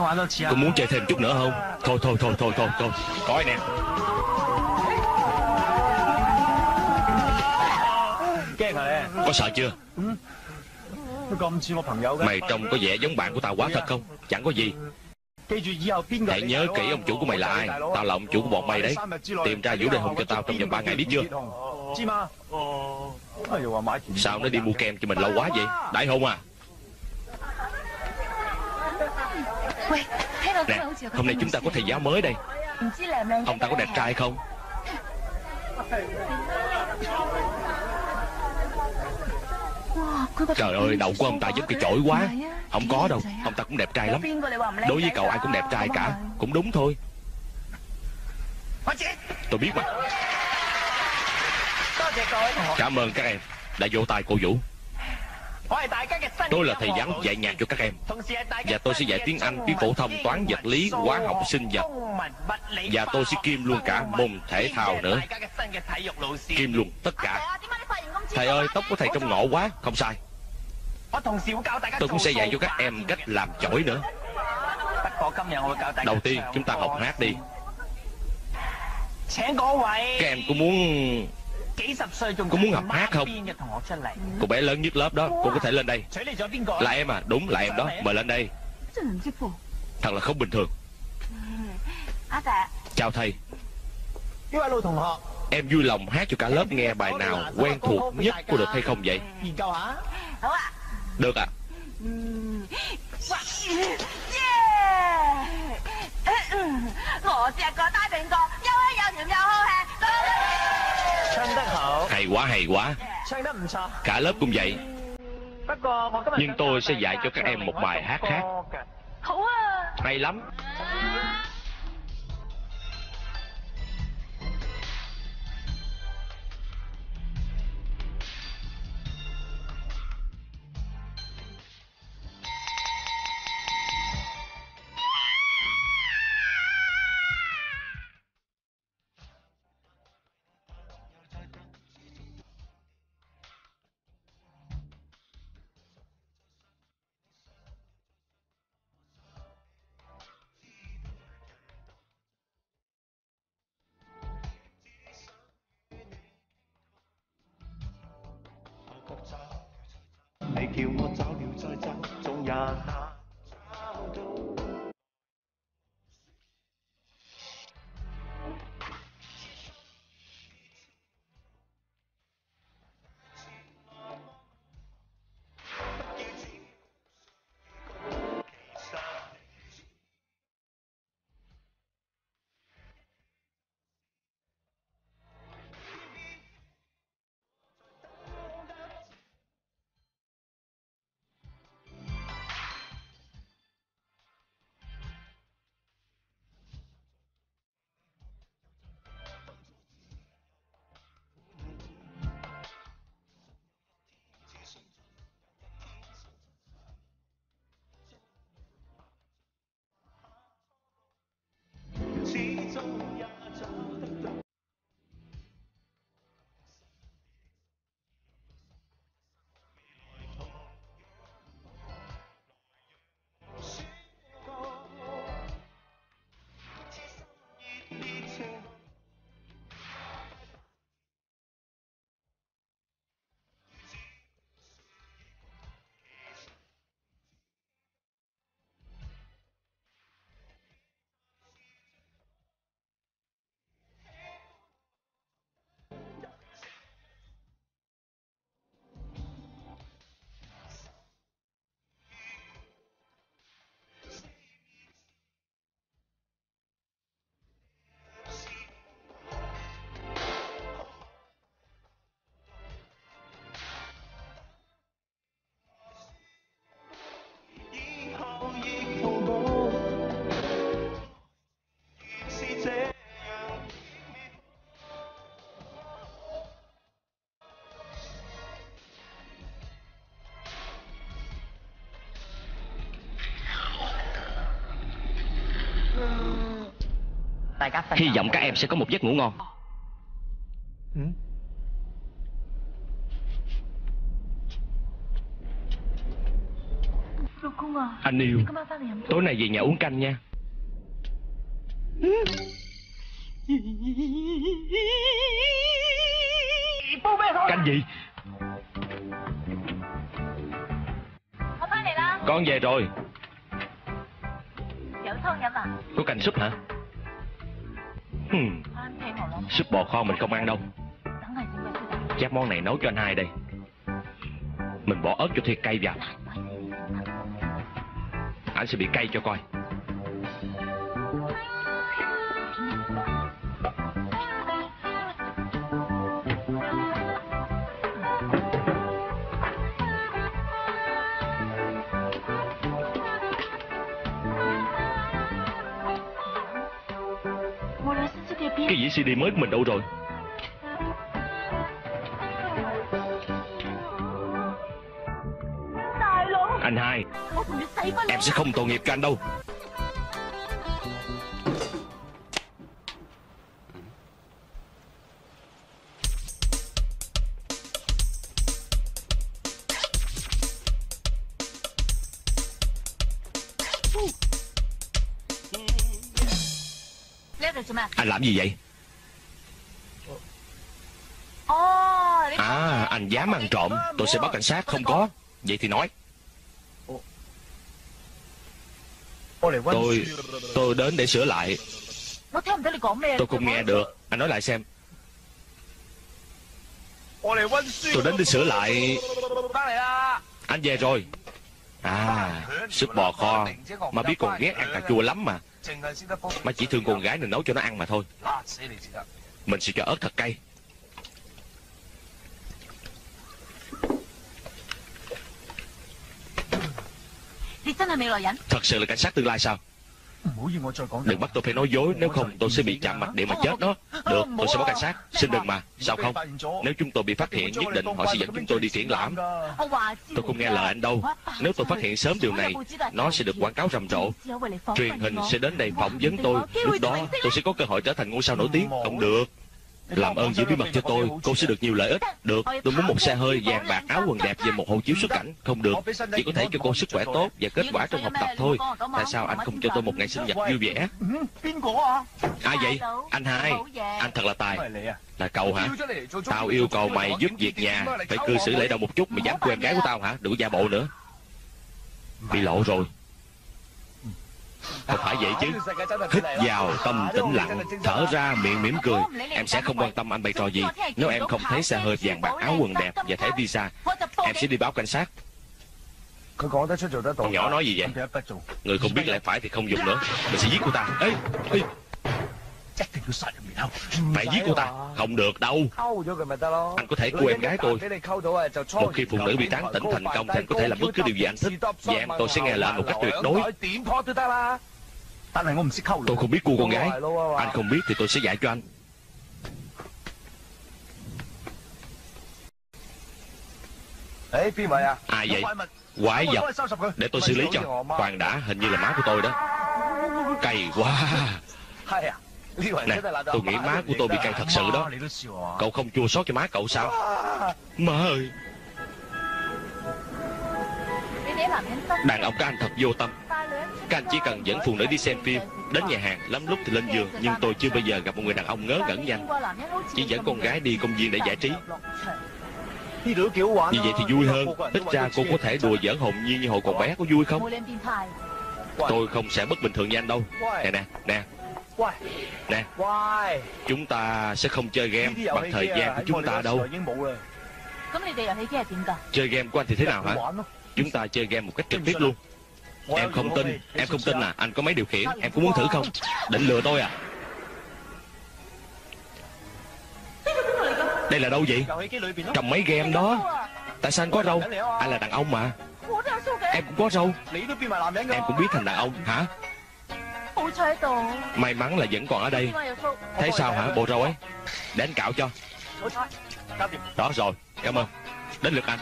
Cô muốn chơi thêm chút nữa không? Thôi. Coi nè. Có sợ chưa? Mày trông có vẻ giống bạn của tao quá thật không? Chẳng có gì. Hãy nhớ kỹ ông chủ của mày là ai. Tao là ông chủ của bọn mày đấy. Tìm ra Vũ Đại Hùng cho tao trong vòng 3 ngày, biết chưa? Sao nó đi mua kem cho mình lâu quá vậy? Đại Hùng à? Nè, hôm nay chúng ta có thầy giáo mới đây. Ông ta có đẹp trai không? Trời ơi, đầu của ông ta giống cái chổi quá. Không có đâu, ông ta cũng đẹp trai lắm. Đối với cậu ai cũng đẹp trai cả. Cũng đúng thôi. Tôi biết mà. Cảm ơn các em đã vỗ tay cổ vũ. Tôi là thầy giáo dạy nhạc cho các em. Và tôi sẽ dạy tiếng Anh, tiếng phổ thông, toán, vật lý, hóa học, sinh vật. Và tôi sẽ kiêm luôn cả môn thể thao nữa. Kiêm luôn tất cả. Thầy ơi, tóc của thầy trông ngộ quá. Không sai. Tôi cũng sẽ dạy cho các em cách làm chổi nữa. Đầu tiên chúng ta học hát đi. Các em có muốn học hát không? Cô bé lớn nhất lớp đó, cô có thể lên đây. Là em à? Đúng, là em đó. Mời lên đây. Thật là không bình thường. Chào thầy. Em vui lòng hát cho cả lớp nghe bài nào quen thuộc nhất cô được hay không vậy? Được ạ. Hay quá. Cả lớp cũng vậy. Nhưng tôi sẽ dạy cho các em một bài hát khác. Hay lắm. Hy vọng các em sẽ có một giấc ngủ ngon. Anh yêu, tối nay về nhà uống canh nha. Canh gì? Con về rồi. Có canh súp hả? Súp bò kho mình không ăn đâu. Chắc món này nấu cho anh hai đây. Mình bỏ ớt cho thiệt cay vào. Anh sẽ bị cay cho coi. Cái dĩa CD mới của mình đâu rồi? Anh hai, em sẽ không tội nghiệp cho anh đâu. Anh làm gì vậy? À, anh dám ăn trộm, tôi sẽ báo cảnh sát. Không có. Vậy thì nói. Tôi đến để sửa lại. Tôi không nghe được. Anh nói lại xem. Tôi đến để sửa lại. Anh về rồi. À, súp bò kho. Má biết con ghét ăn cà chua lắm mà. Má chỉ thương con gái nên nấu cho nó ăn mà thôi. Mình sẽ cho ớt thật cay. Thật sự là cảnh sát tương lai sao? Đừng bắt tôi phải nói dối, nếu không tôi sẽ bị chạm mặt điện mà chết đó. Được, tôi sẽ báo cảnh sát. Xin đừng mà, sao không? Nếu chúng tôi bị phát hiện, nhất định họ sẽ dẫn chúng tôi đi triển lãm. Tôi không nghe lời anh đâu. Nếu tôi phát hiện sớm điều này, nó sẽ được quảng cáo rầm rộ. Truyền hình sẽ đến đây phỏng vấn tôi. Lúc đó tôi sẽ có cơ hội trở thành ngôi sao nổi tiếng. Không được. Làm ơn giữ bí mật cho tôi, cô sẽ được nhiều lợi ích. Được, tôi muốn một xe hơi, vàng bạc, áo quần đẹp và một hộ chiếu xuất cảnh. Không được, chỉ có thể cho cô sức khỏe tốt và kết quả trong học tập thôi. Tại sao anh không cho tôi một ngày sinh nhật vui vẻ? Ai vậy? Anh hai. Anh thật là tài. Là cậu hả? Tao yêu cầu mày giúp việc nhà, phải cư xử lễ độ một chút. Mày dám cô em gái của tao hả? Đừng giả bộ nữa. Bị lộ rồi. Không phải vậy chứ. Hít vào tâm tĩnh lặng, thở ra miệng mỉm cười. Em sẽ không quan tâm anh bày trò gì. Nếu em không thấy xe hơi, vàng bạc, áo quần đẹp và thẻ visa, em sẽ đi báo cảnh sát. Con nhỏ nói gì vậy? Người không biết lẽ phải thì không dùng nữa. Mình sẽ giết cô ta. Ê, ê. Phải giết cô ta. Không được đâu. Anh có thể cua em gái tôi. Một khi phụ nữ bị tán tỉnh thành công thì anh có thể làm bất cứ điều gì anh thích. Và em tôi sẽ nghe lời một cách tuyệt đối. Tôi không biết cua con gái. Anh không biết thì tôi sẽ dạy cho anh. Ai vậy? Quái vật. Để tôi xử lý cho. Khoan đã, hình như là má của tôi đó. Cay quá. Nè, tôi nghĩ má của tôi bị cay thật sự đó. Cậu không chua xót cho má cậu sao? Má ơi. Đàn ông các anh thật vô tâm. Các anh chỉ cần dẫn phụ nữ đi xem phim, đến nhà hàng, lắm lúc thì lên giường. Nhưng tôi chưa bao giờ gặp một người đàn ông ngớ ngẩn nhanh. Chỉ dẫn con gái đi công viên để giải trí. Như vậy thì vui hơn. Ít ra cô có thể đùa giỡn hồn nhiên như hồi còn bé. Có vui không? Tôi không sẽ bất bình thường như anh đâu. Nè nè nè. Nè, chúng ta sẽ không chơi game bằng thời gian của chúng ta đâu. Chơi game của anh thì thế nào hả? Chúng ta chơi game một cách trực tiếp luôn. Em không tin à? Anh có máy điều khiển, em có muốn thử không? Định lừa tôi à? Đây là đâu vậy? Trong mấy game đó. Tại sao anh có râu? Anh là đàn ông mà. Em cũng có râu. Em cũng biết thành đàn ông hả? May mắn là vẫn còn ở đây. Thấy sao hả bộ râu ấy? Để anh cạo cho. Đó rồi, cảm ơn. Đến lượt anh.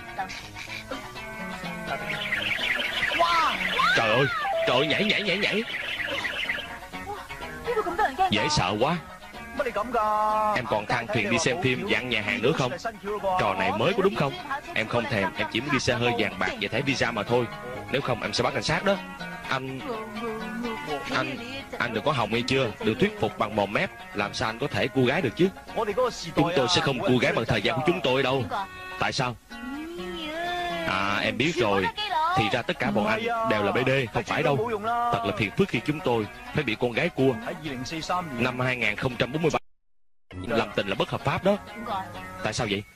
Trời ơi, nhảy. Dễ sợ quá. Em còn than thuyền đi xem phim dặn nhà hàng nữa không? Trò này mới có đúng không? Em không thèm, em chỉ muốn đi xe hơi vàng bạc và thẻ visa mà thôi. nếu không em sẽ bắt cảnh sát đó. Anh đừng có hòng nghe chưa, đừng thuyết phục bằng mồm mép. Làm sao anh có thể cua gái được chứ? Chúng tôi sẽ không cua gái bằng thời gian của chúng tôi đâu. Tại sao? À, em biết rồi. Thì ra tất cả bọn anh đều là BD, không phải đâu. Thật là phiền phức khi chúng tôi phải bị con gái cua. Năm 2043 làm tình là bất hợp pháp đó. Tại sao vậy?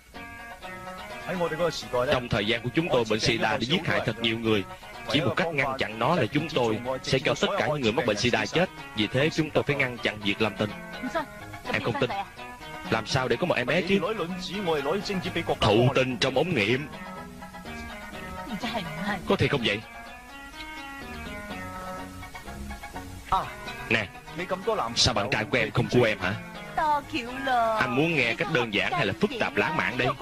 Trong thời gian của chúng tôi, bệnh sida đã giết hại thật nhiều người. Chỉ một cách ngăn chặn nó là chúng tôi sẽ cho tất cả những người mắc bệnh sida chết. Vì thế chúng tôi phải ngăn chặn việc làm tình. Em không tin. Làm sao để có một em bé chứ? Thụ tinh trong ống nghiệm. Có thể không vậy? Nè, sao bạn trai của em không cua em hả? Anh muốn nghe cách đơn giản hay là phức tạp lãng mạn đây?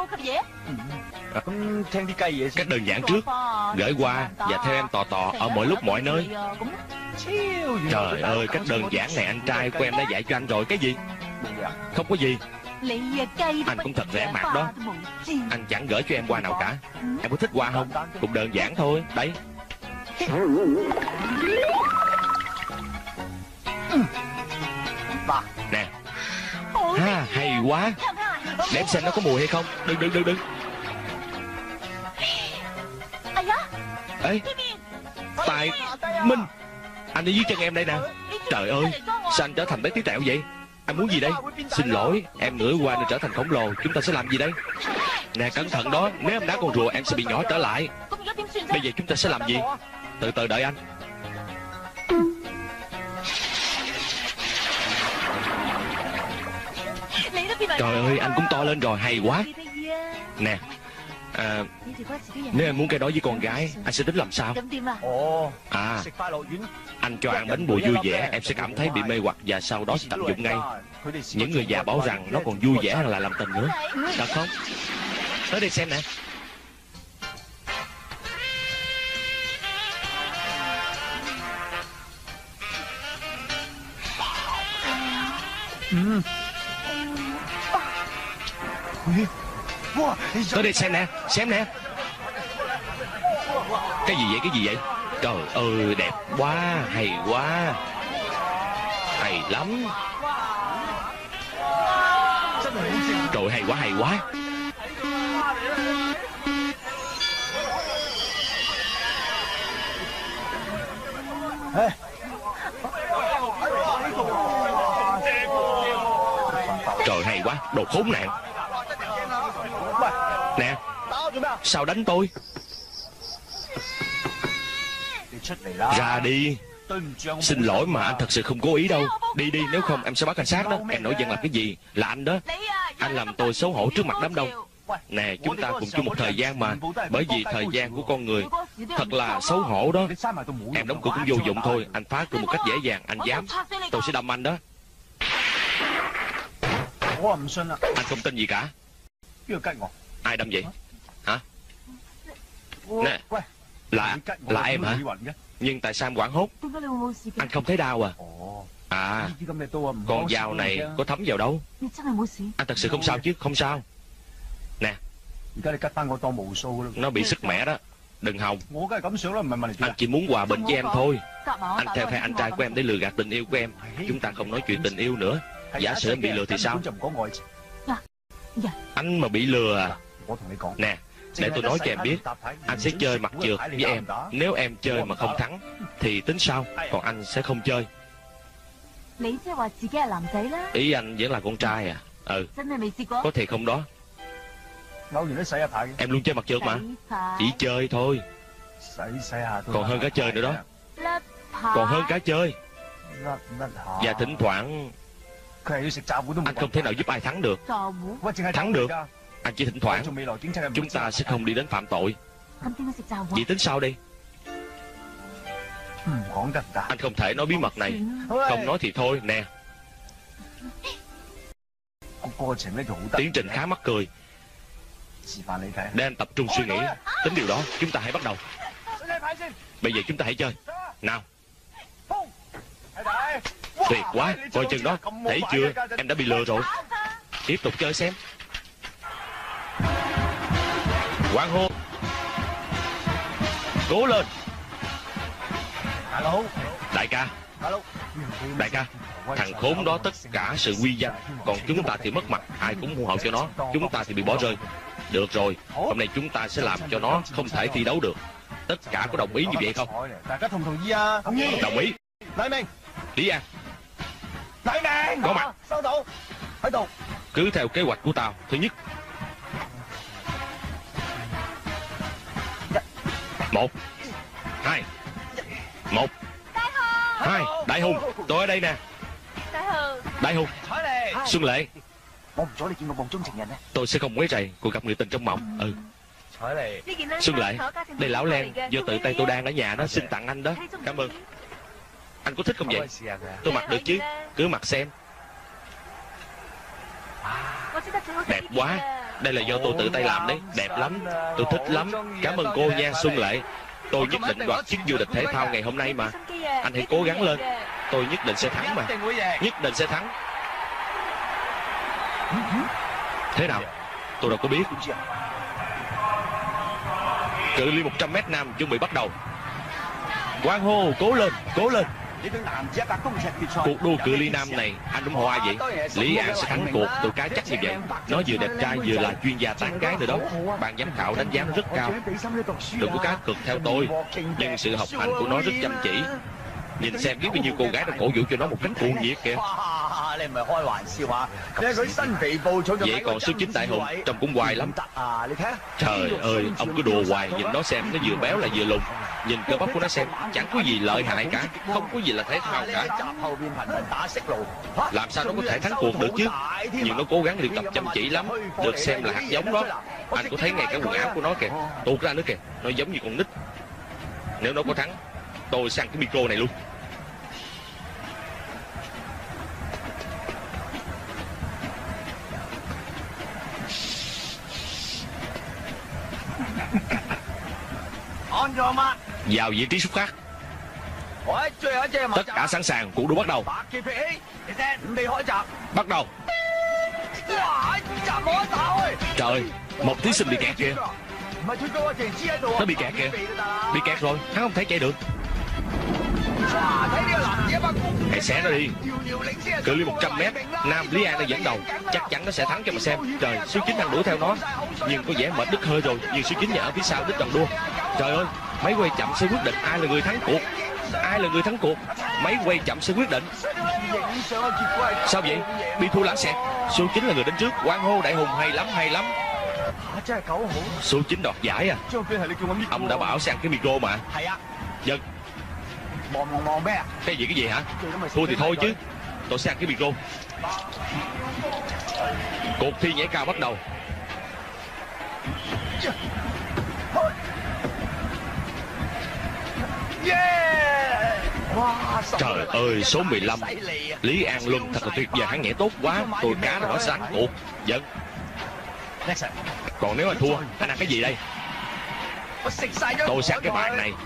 Cách đơn giản trước. Gửi qua và theo em tò tò ở mọi lúc mọi nơi. Trời ơi, cách đơn giản này anh trai của em đã dạy cho anh rồi. Cái gì? Không có gì. Anh cũng thật rẻ mạt đó. Anh chẳng gửi cho em qua nào cả. Em có thích qua không? Cũng đơn giản thôi. Đấy. Nè. Ha, hay quá. Để em xem nó có mùi hay không. Đừng. Ê, Tài Minh, anh đi dưới chân em đây nè. Trời ơi, sao anh trở thành bé tí tẹo vậy? Anh muốn gì đây? Xin lỗi, em ngửi qua nên trở thành khổng lồ. Chúng ta sẽ làm gì đây? Nè, cẩn thận đó. Nếu em đá con rùa em sẽ bị nhỏ trở lại. Bây giờ chúng ta sẽ làm gì? Từ từ đợi anh. Trời ơi, anh cũng to lên rồi, hay quá. Nè, nếu em muốn cái đó với con gái, anh sẽ tính làm sao? À, anh cho ăn bánh bùi vui vẻ, em sẽ cảm thấy bị mê hoặc và sau đó sẽ tận dụng ngay. Những người già bảo rằng nó còn vui vẻ hơn là làm tình nữa. Thật không? Tới đây xem nè. Tới đây xem nè, xem nè. Cái gì vậy? Trời ơi, đẹp quá, hay quá. Hay lắm. Trời, hay quá. Trời, hay quá, đồ khốn nạn. Nè, sao đánh tôi? Ra đi. Xin lỗi mà anh thật sự không cố ý đâu. Đi, nếu không em sẽ báo cảnh sát đó. Em nổi giận làm cái gì? Là anh đó. Anh làm tôi xấu hổ trước mặt đám đông. Nè, chúng ta cùng chung một thời gian mà. Bởi vì thời gian của con người thật là xấu hổ đó. Em đóng cửa cũng vô dụng thôi. Anh phá cửa một cách dễ dàng. Anh dám, tôi sẽ đâm anh đó. Anh không tin gì cả. Ai đâm vậy? Hả? Nè, là em hả? Nhưng tại sao em hoảng hốt? Anh không thấy đau à? À, con dao này có thấm vào đâu? Anh thật sự không sao chứ? Không sao. Nè, nó bị sức mẻ đó. Đừng hòng. Anh chỉ muốn hòa bình với em thôi. Anh theo phe anh trai của em để lừa gạt tình yêu của em. Chúng ta không nói chuyện tình yêu nữa. Giả sử em bị lừa thì sao? Anh mà bị lừa à? Nè, để tôi nói cho em biết. Anh sẽ chơi mặt trượt với em. Nếu em chơi mà không thắng thì tính sao? Còn anh sẽ không chơi. Ý anh vẫn là con trai à? Ừ. Có thiệt không đó? Em luôn chơi mặt trượt mà. Chỉ chơi thôi. Còn hơn cả chơi nữa đó. Còn hơn cả chơi. Và thỉnh thoảng anh không thể nào giúp ai thắng được. Thắng được anh chỉ thỉnh thoảng. Chúng ta sẽ không đi đến phạm tội. Vậy tính sao đi? Anh không thể nói bí mật này. Không nói thì thôi. Nè, tiến trình khá mắc cười. Để anh tập trung suy nghĩ. Tính điều đó, chúng ta hãy bắt đầu. Bây giờ chúng ta hãy chơi. Nào. Tuyệt quá, coi chừng đó. Thấy chưa, em đã bị lừa rồi. Tiếp tục chơi xem. Quang hô. Cố lên. Đại ca, đại ca, thằng khốn đó tất cả sự uy danh, còn chúng ta thì mất mặt, ai cũng hô hậu cho nó, chúng ta thì bị bỏ rơi. Được rồi, hôm nay chúng ta sẽ làm cho nó không thể thi đấu được. Tất cả có đồng ý như vậy không? Đồng ý. Lý An có mặt. Cứ theo kế hoạch của tao. Thứ nhất, 1 2 1 2. Đại Hùng, tôi ở đây nè. Đại Hùng, Xuân Lệ. Tôi sẽ không quấy rầy cuộc gặp người tình trong mộng. Xuân Lệ, đây lão Len do tự tay tôi đang ở nhà đó xin tặng anh đó. Cảm ơn. Anh có thích không vậy? Tôi mặc được chứ, cứ mặc xem. Đẹp quá. Đây là do tôi tự tay làm đấy. Đẹp lắm, tôi thích lắm. Cảm ơn cô nha Xuân Lệ. Tôi nhất định đoạt chức vô địch thể thao ngày hôm nay mà. Anh hãy cố gắng lên. Tôi nhất định sẽ thắng mà. Nhất định sẽ thắng. Thế nào? Tôi đâu có biết. Cự ly 100m nam chuẩn bị bắt đầu. Quang hô, cố lên, cố lên. Cuộc đua cự ly nam này anh ủng hộ ai vậy? Lý An sẽ thắng cuộc, tôi cá chắc như vậy. Nó vừa đẹp trai vừa là chuyên gia tán gái nữa đó. Ban giám khảo đánh giá nó rất cao. Đừng có cá cược theo tôi, nhưng sự học hành của nó rất chăm chỉ. Nhìn xem biết bao nhiêu cô gái đang cổ vũ cho nó một cách cuồng nhiệt kìa. Vậy còn số 9 Đại Hùng trông cũng hoài lắm. Trời ơi, ông cứ đùa hoài. Nhìn nó xem, nó vừa béo lại vừa lùn. Nhìn cơ bắp của nó xem, chẳng có gì lợi hại cả. Không có gì là thể thao cả. Làm sao nó có thể thắng cuộc được chứ? Nhưng nó cố gắng luyện tập chăm chỉ lắm. Được xem là hạt giống đó. Anh có thấy ngay cả quần áo của nó kìa, tuột ra nữa kìa. Nó giống như con nít. Nếu nó có thắng, tôi sang cái micro này luôn. Vào vị trí xuất phát. Tất cả sẵn sàng, cuộc đua bắt đầu. Bắt đầu. Trời, một thí sinh bị kẹt kìa. Nó bị kẹt kìa. Bị kẹt rồi, hắn không thể chạy được. Hãy xé nó đi. Cự ly 100m, nam Lý An đang dẫn đầu. Chắc chắn nó sẽ thắng cho mà xem. Trời, số 9 đang đuổi theo nó, nhưng có vẻ mệt đứt hơi rồi. Nhưng số 9 nhà ở phía sau đứt đồng đua. Trời ơi, máy quay chậm sẽ quyết định ai là người thắng cuộc. Ai là người thắng cuộc? Máy quay chậm sẽ quyết định. Sao vậy? Bị thua lãng xẹt. Số 9 là người đến trước. Quang hô Đại Hùng, hay lắm, hay lắm. Số 9 đoạt giải à? Ông đã bảo sang cái micro mà. Dân. Cái gì hả? Thua thì thôi chứ. Tôi sang cái micro. Cuộc thi nhảy cao bắt đầu. Trời ơi, số 15 Lý An Luân thật là tuyệt vời. Hắn nhảy tốt quá. Tôi cá là nó sáng cuộc. Dân. Còn nếu mà thua, anh ăn cái gì đây? Tôi sang cái bàn này.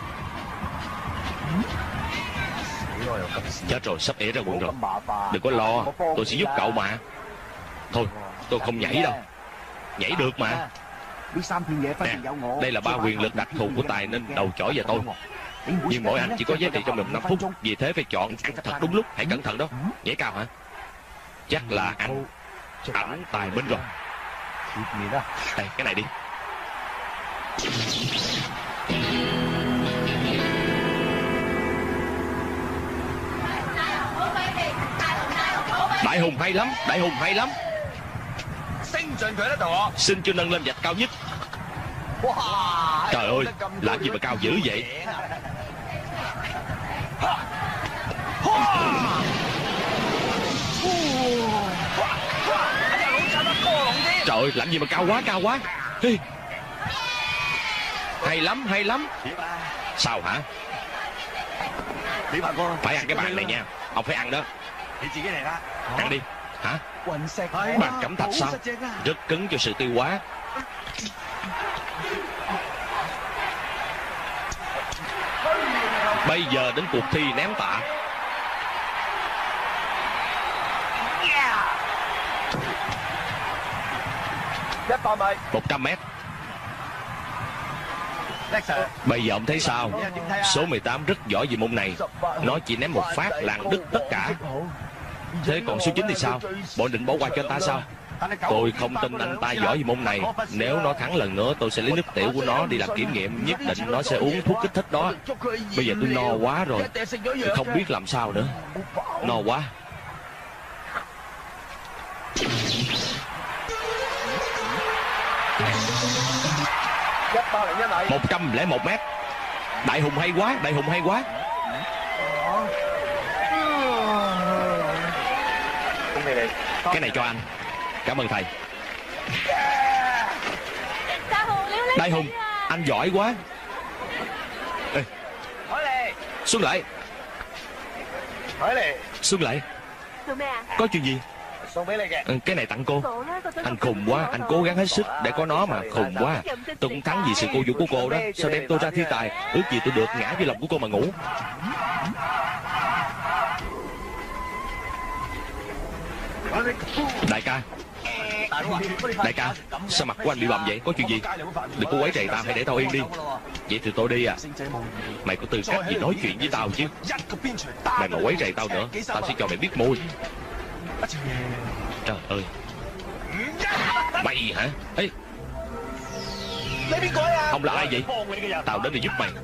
Chết rồi, sắp ỉa ra quần rồi. Đừng có lo, tôi sẽ giúp cậu mà. Thôi, tôi không nhảy đâu. Nhảy được mà. Nè, đây là 3 quyền lực đặc thù của tài nên đầu chổi vào tôi. Nhưng mỗi anh chỉ có giá trị trong vòng 5 phút. Vì thế phải chọn ăn thật đúng lúc. Hãy cẩn thận đó. Nhảy cao hả? Chắc là ảnh tài minh rồi. Đây, cái này đi. Đại Hùng hay lắm, Đại Hùng hay lắm. Xin cho nâng lên vạch cao nhất. Trời ơi, làm gì mà cao dữ vậy? Trời ơi, làm gì mà cao quá, cao quá. Hay lắm, hay lắm. Sao hả? Phải ăn cái bàn này nha. Ông phải ăn đó. Ăn đi. Hả? Bàn cẩm thạch sao? Rất cứng cho sự tiêu hóa. Bây giờ đến cuộc thi ném tạ. Yeah. 100m. Bây giờ ông thấy sao? Số 18 rất giỏi về môn này. Nó chỉ ném một phát lạng đứt tất cả. Thế còn số 9 thì sao? Bọn định bỏ qua cho anh ta sao? Tôi không tin anh ta giỏi về môn này. Nếu nó thắng lần nữa tôi sẽ lấy nước tiểu của nó đi làm kiểm nghiệm. Nhất định nó sẽ uống thuốc kích thích đó. Bây giờ tôi no quá rồi. Tôi không biết làm sao nữa. No quá. 101 mét. Đại Hùng hay quá, Đại Hùng hay quá. Cái này cho anh. Cảm ơn thầy. Đại Hùng, anh giỏi quá. Ê, xuống lại. Xuống lại. Có chuyện gì? Cái này tặng cô. Anh khùng quá, anh cố gắng hết sức để có nó mà khùng quá. Tôi cũng thắng vì sự cô vũ của cô đó. Sao đem tôi ra thi tài? Ước gì tôi được ngã vô lòng của cô mà ngủ. Đại ca. Đại ca, sao mặt của anh bị bầm vậy? Có chuyện gì? Đừng có quấy rầy tao, hãy để tao yên đi. Vậy thì tôi đi à? Mày có tư cách gì nói chuyện với tao chứ? Mày mà quấy rầy tao nữa, tao sẽ cho mày biết mùi. Trời ơi. Mày hả? Ê, ông là ai vậy? Tao đến để giúp mày.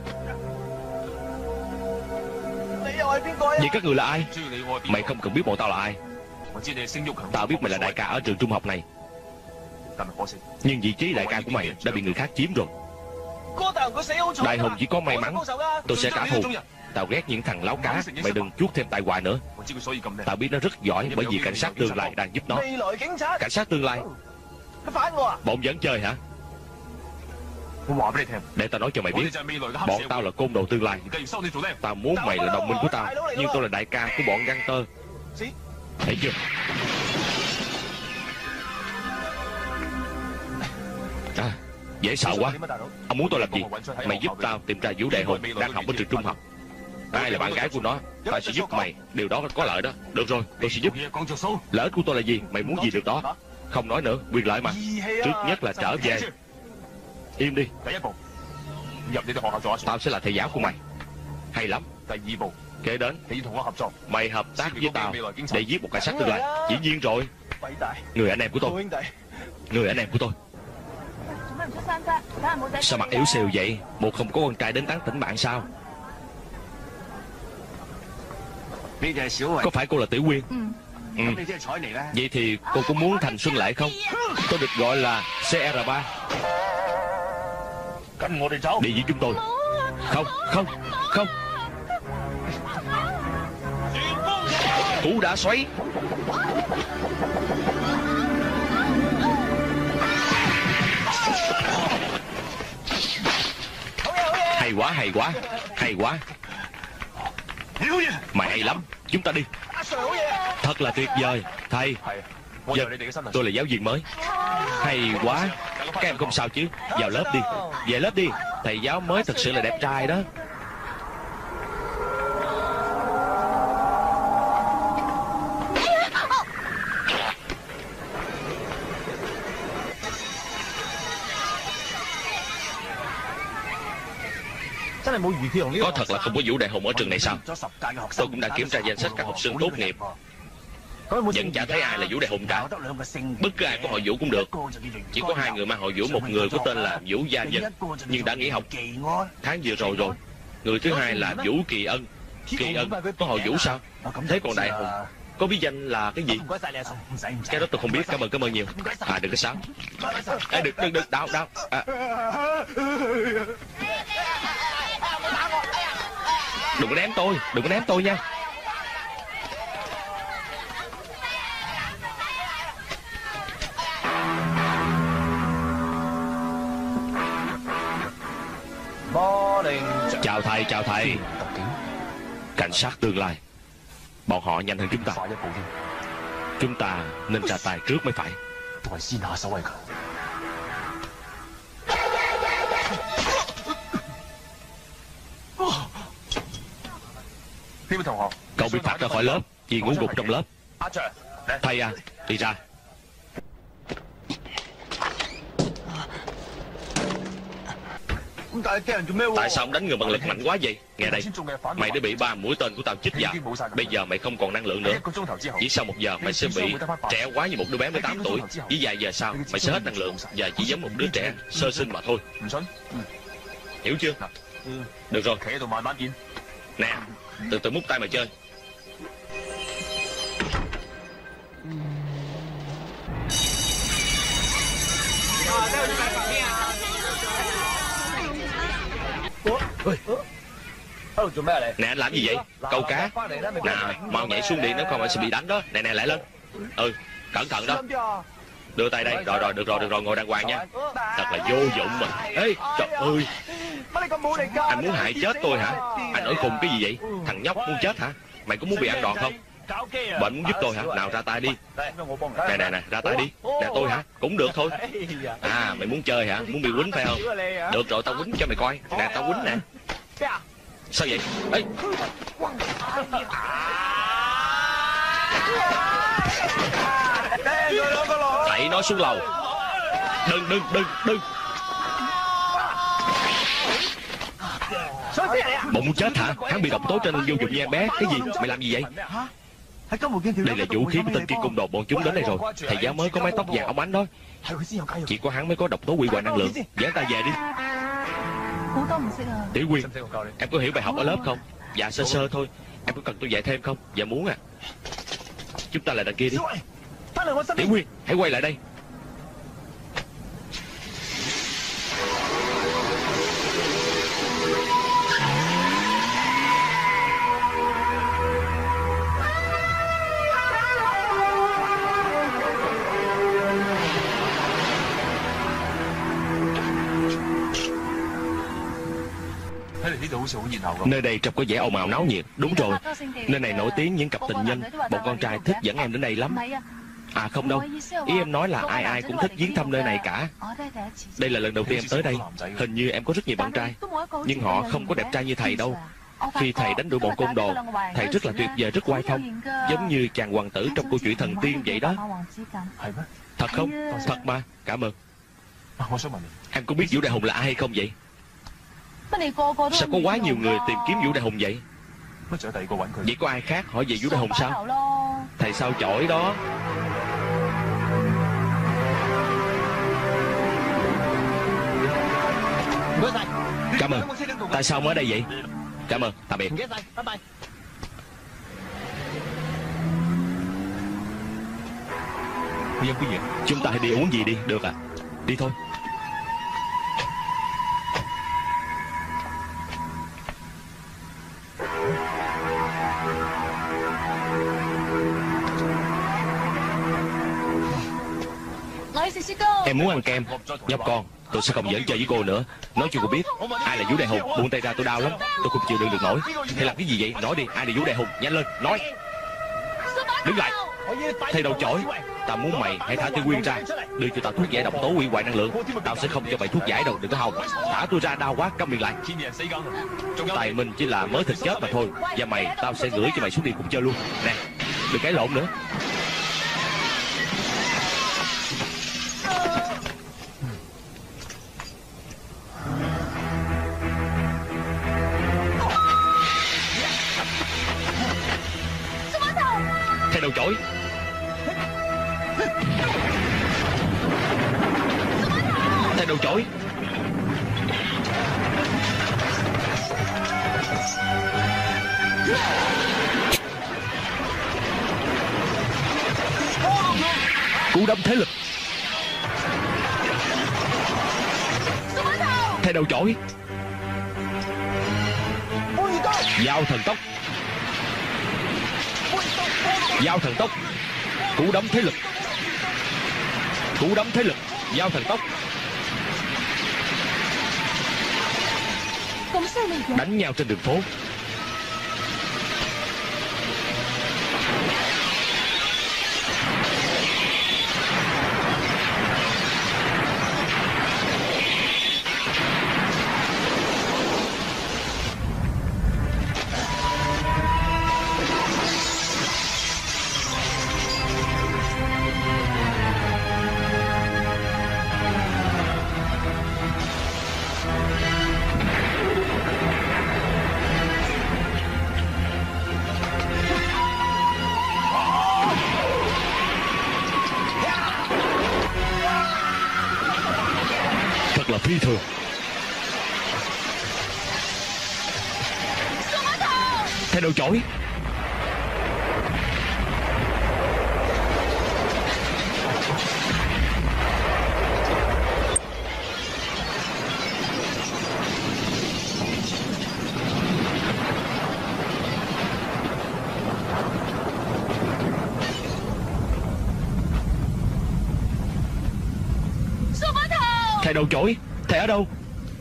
Vậy các người là ai? Mày không cần biết bọn tao là ai. Tao biết mày là đại ca ở trường trung học này. Nhưng vị trí đại ca của mày đã bị người khác chiếm rồi. Đại Hùng chỉ có may mắn. Tôi sẽ trả thù. Tao ghét những thằng láo cá. Mày đừng chuốc thêm tai họa nữa. Tao biết nó rất giỏi bởi vì cảnh sát tương lai đang giúp nó. Cảnh sát tương lai? Bọn vẫn chơi hả? Để tao nói cho mày biết, bọn tao là côn đồ tương lai. Tao muốn mày là đồng minh của tao, nhưng tôi là đại ca của bọn gangster. Thấy chưa? À, dễ sợ quá. Ông muốn tôi làm gì? Mày giúp tao tìm ra Vũ Đại Hùng đang học ở trường trung học. Ai là bạn gái của nó? Tao sẽ giúp mày. Điều đó có lợi đó. Được rồi, tôi sẽ giúp. Lợi ích của tôi là gì? Mày muốn gì được đó. Không nói nữa, quyền lợi mà. Trước nhất là trở về. Im đi. Tao sẽ là thầy giáo của mày. Hay lắm. Kế đến, mày hợp tác với tao để giết một cảnh sát tương lai. Dĩ nhiên rồi. Người anh em của tôi. Người anh em của tôi. Sao mặt yếu xìu vậy? Bộ không có con trai đến tán tỉnh bạn sao? Có phải cô là Tiểu Quyên? Vậy thì cô có muốn thành Xuân Lệ không? Tôi được gọi là CR3. Đi với chúng tôi. Không, không, không. Cú đã xoáy. Hay quá, hay quá, hay quá. Mày hay lắm. Chúng ta đi. Thật là tuyệt vời. Thầy. Dạ, tôi là giáo viên mới. Hay quá. Các em không sao chứ? Vào lớp đi. Về lớp đi. Thầy giáo mới thật sự là đẹp trai đó. Có thật là không có Vũ Đại Hùng ở trường này sao? Tôi cũng đã kiểm tra danh sách các học sinh tốt nghiệp, vẫn chả thấy ai là Vũ Đại Hùng cả. Bất cứ ai có họ Vũ cũng được. Chỉ có hai người mang họ Vũ. Một người có tên là Vũ Gia Dân nhưng đã nghỉ học tháng vừa rồi. Người thứ hai là Vũ Kỳ Ân. Kỳ Ân có họ Vũ sao? Thế còn Đại Hùng có bí danh là cái gì? Cái đó tôi không biết. Cảm ơn nhiều. À, đừng có sáo. Đừng đau. Đừng có ném tôi nha. Chào thầy. Cảnh sát tương lai. Bọn họ nhanh hơn chúng ta. Chúng ta nên ra tay trước mới phải. Cậu bị phạt ra khỏi lớp vì ngủ gục trong lớp. Thầy à, đi ra. Tại sao ông đánh người bằng lực mạnh quá vậy? Nghe đây, mày đã bị 3 mũi tên của tao chích vào. Bây giờ mày không còn năng lượng nữa. Chỉ sau 1 giờ mày sẽ bị trẻ quá như một đứa bé 18 tuổi. Chỉ vài giờ sau mày sẽ hết năng lượng và chỉ giống một đứa trẻ sơ sinh mà thôi. Hiểu chưa? Được rồi. Nè, từ từ múc tay mà chơi. Nè anh làm gì vậy? Câu cá. Nè mau nhảy xuống đi, nếu không anh sẽ bị đánh đó. Nè nè lại lên. Cẩn thận đó. Đưa tay đây. Rồi được rồi ngồi đàng hoàng nha. Thật là vô dụng mà. Ê trời ơi, anh muốn hại chết tôi hả? Anh ở khùng cái gì vậy? Thằng nhóc muốn chết hả? Mày có muốn bị ăn đòn không? Bệnh muốn giúp tôi hả? Nào ra tay đi. Nè ra tay đi. Nè tôi hả? Cũng được thôi. À mày muốn chơi hả? Muốn bị quýnh phải không? Được rồi tao quýnh cho mày coi. Nè tao quýnh nè. Sao vậy? Ê. Đẩy nó xuống lầu. Đừng. Bộ muốn chết hả? Hắn bị độc tố cho nên vô dụng nha em bé. Cái gì? Mày làm gì vậy? Đây là vũ khí của tên kia cung đồ bọn chúng đến đây rồi. Thầy giáo mới có mái tóc vàng óng ánh đó. Chỉ có hắn mới có độc tố hủy hoại năng lượng. Dẫn ta về đi. Tiểu Quyên, em có hiểu bài học ở lớp không? Dạ sơ sơ thôi. Em có cần tôi dạy thêm không? Dạ muốn à. Chúng ta lại đằng kia đi. Tiểu Quyên, hãy quay lại đây. Nơi đây trông có vẻ ồn ào náo nhiệt. Đúng rồi, nơi này nổi tiếng những cặp tình nhân. Bọn con trai thích dẫn em đến đây lắm. À không đâu, ý em nói là ai ai cũng thích viếng thăm nơi này cả. Đây là lần đầu tiên em tới đây. Hình như em có rất nhiều bạn trai, nhưng họ không có đẹp trai như thầy đâu. Khi thầy đánh đuổi bọn côn đồ, thầy rất là tuyệt vời, rất oai phong, giống như chàng hoàng tử trong câu chuyện thần tiên vậy đó. Thật không? Thật mà, cảm ơn. Em có biết Vũ Đại Hùng là ai hay không vậy? Sao có quá nhiều người tìm kiếm Vũ Đại Hùng vậy? Vậy có ai khác hỏi về Vũ Đại Hùng sao? Thầy sao chổi đó. Cảm ơn. Tại sao mới ở đây vậy? Cảm ơn, tạm biệt. Chúng ta hãy đi uống gì đi. Được à? Đi thôi. Em muốn ăn kem. Nhóc con, tôi sẽ không giỡn chơi với cô nữa. Nói cho cô biết ai là Vũ Đại Hùng. Buông tay ra tôi đau lắm. Tôi không chịu đựng được nổi. Thầy làm cái gì vậy? Nói đi, ai là Vũ Đại Hùng? Nhanh lên, nói. Đứng lại. Thầy đầu chổi. Tao muốn mày hãy thả Tiêu Quyên ra. Đưa cho tao thuốc giải độc tố hủy hoại năng lượng. Tao sẽ không cho mày thuốc giải đâu, đừng có hòng. Thả tôi ra, đau quá, câm miệng lại. Tài mình chỉ là mới thịt chết mà thôi. Và mày, tao sẽ gửi cho mày xuống địa ngục chơi luôn. Nè, đừng cãi lộn nữa. Thầy đầu chổi. Thầy đầu chổi. Cú đấm thế lực. Thầy đầu chổi. Dao thần tốc. Dao thần tốc. Cú đấm thế lực. Cú đấm thế lực. Dao thần tốc. Đánh nhau trên đường phố. thường. Thay đầu chổi. Thầy đầu chổi. Thầy ở đâu?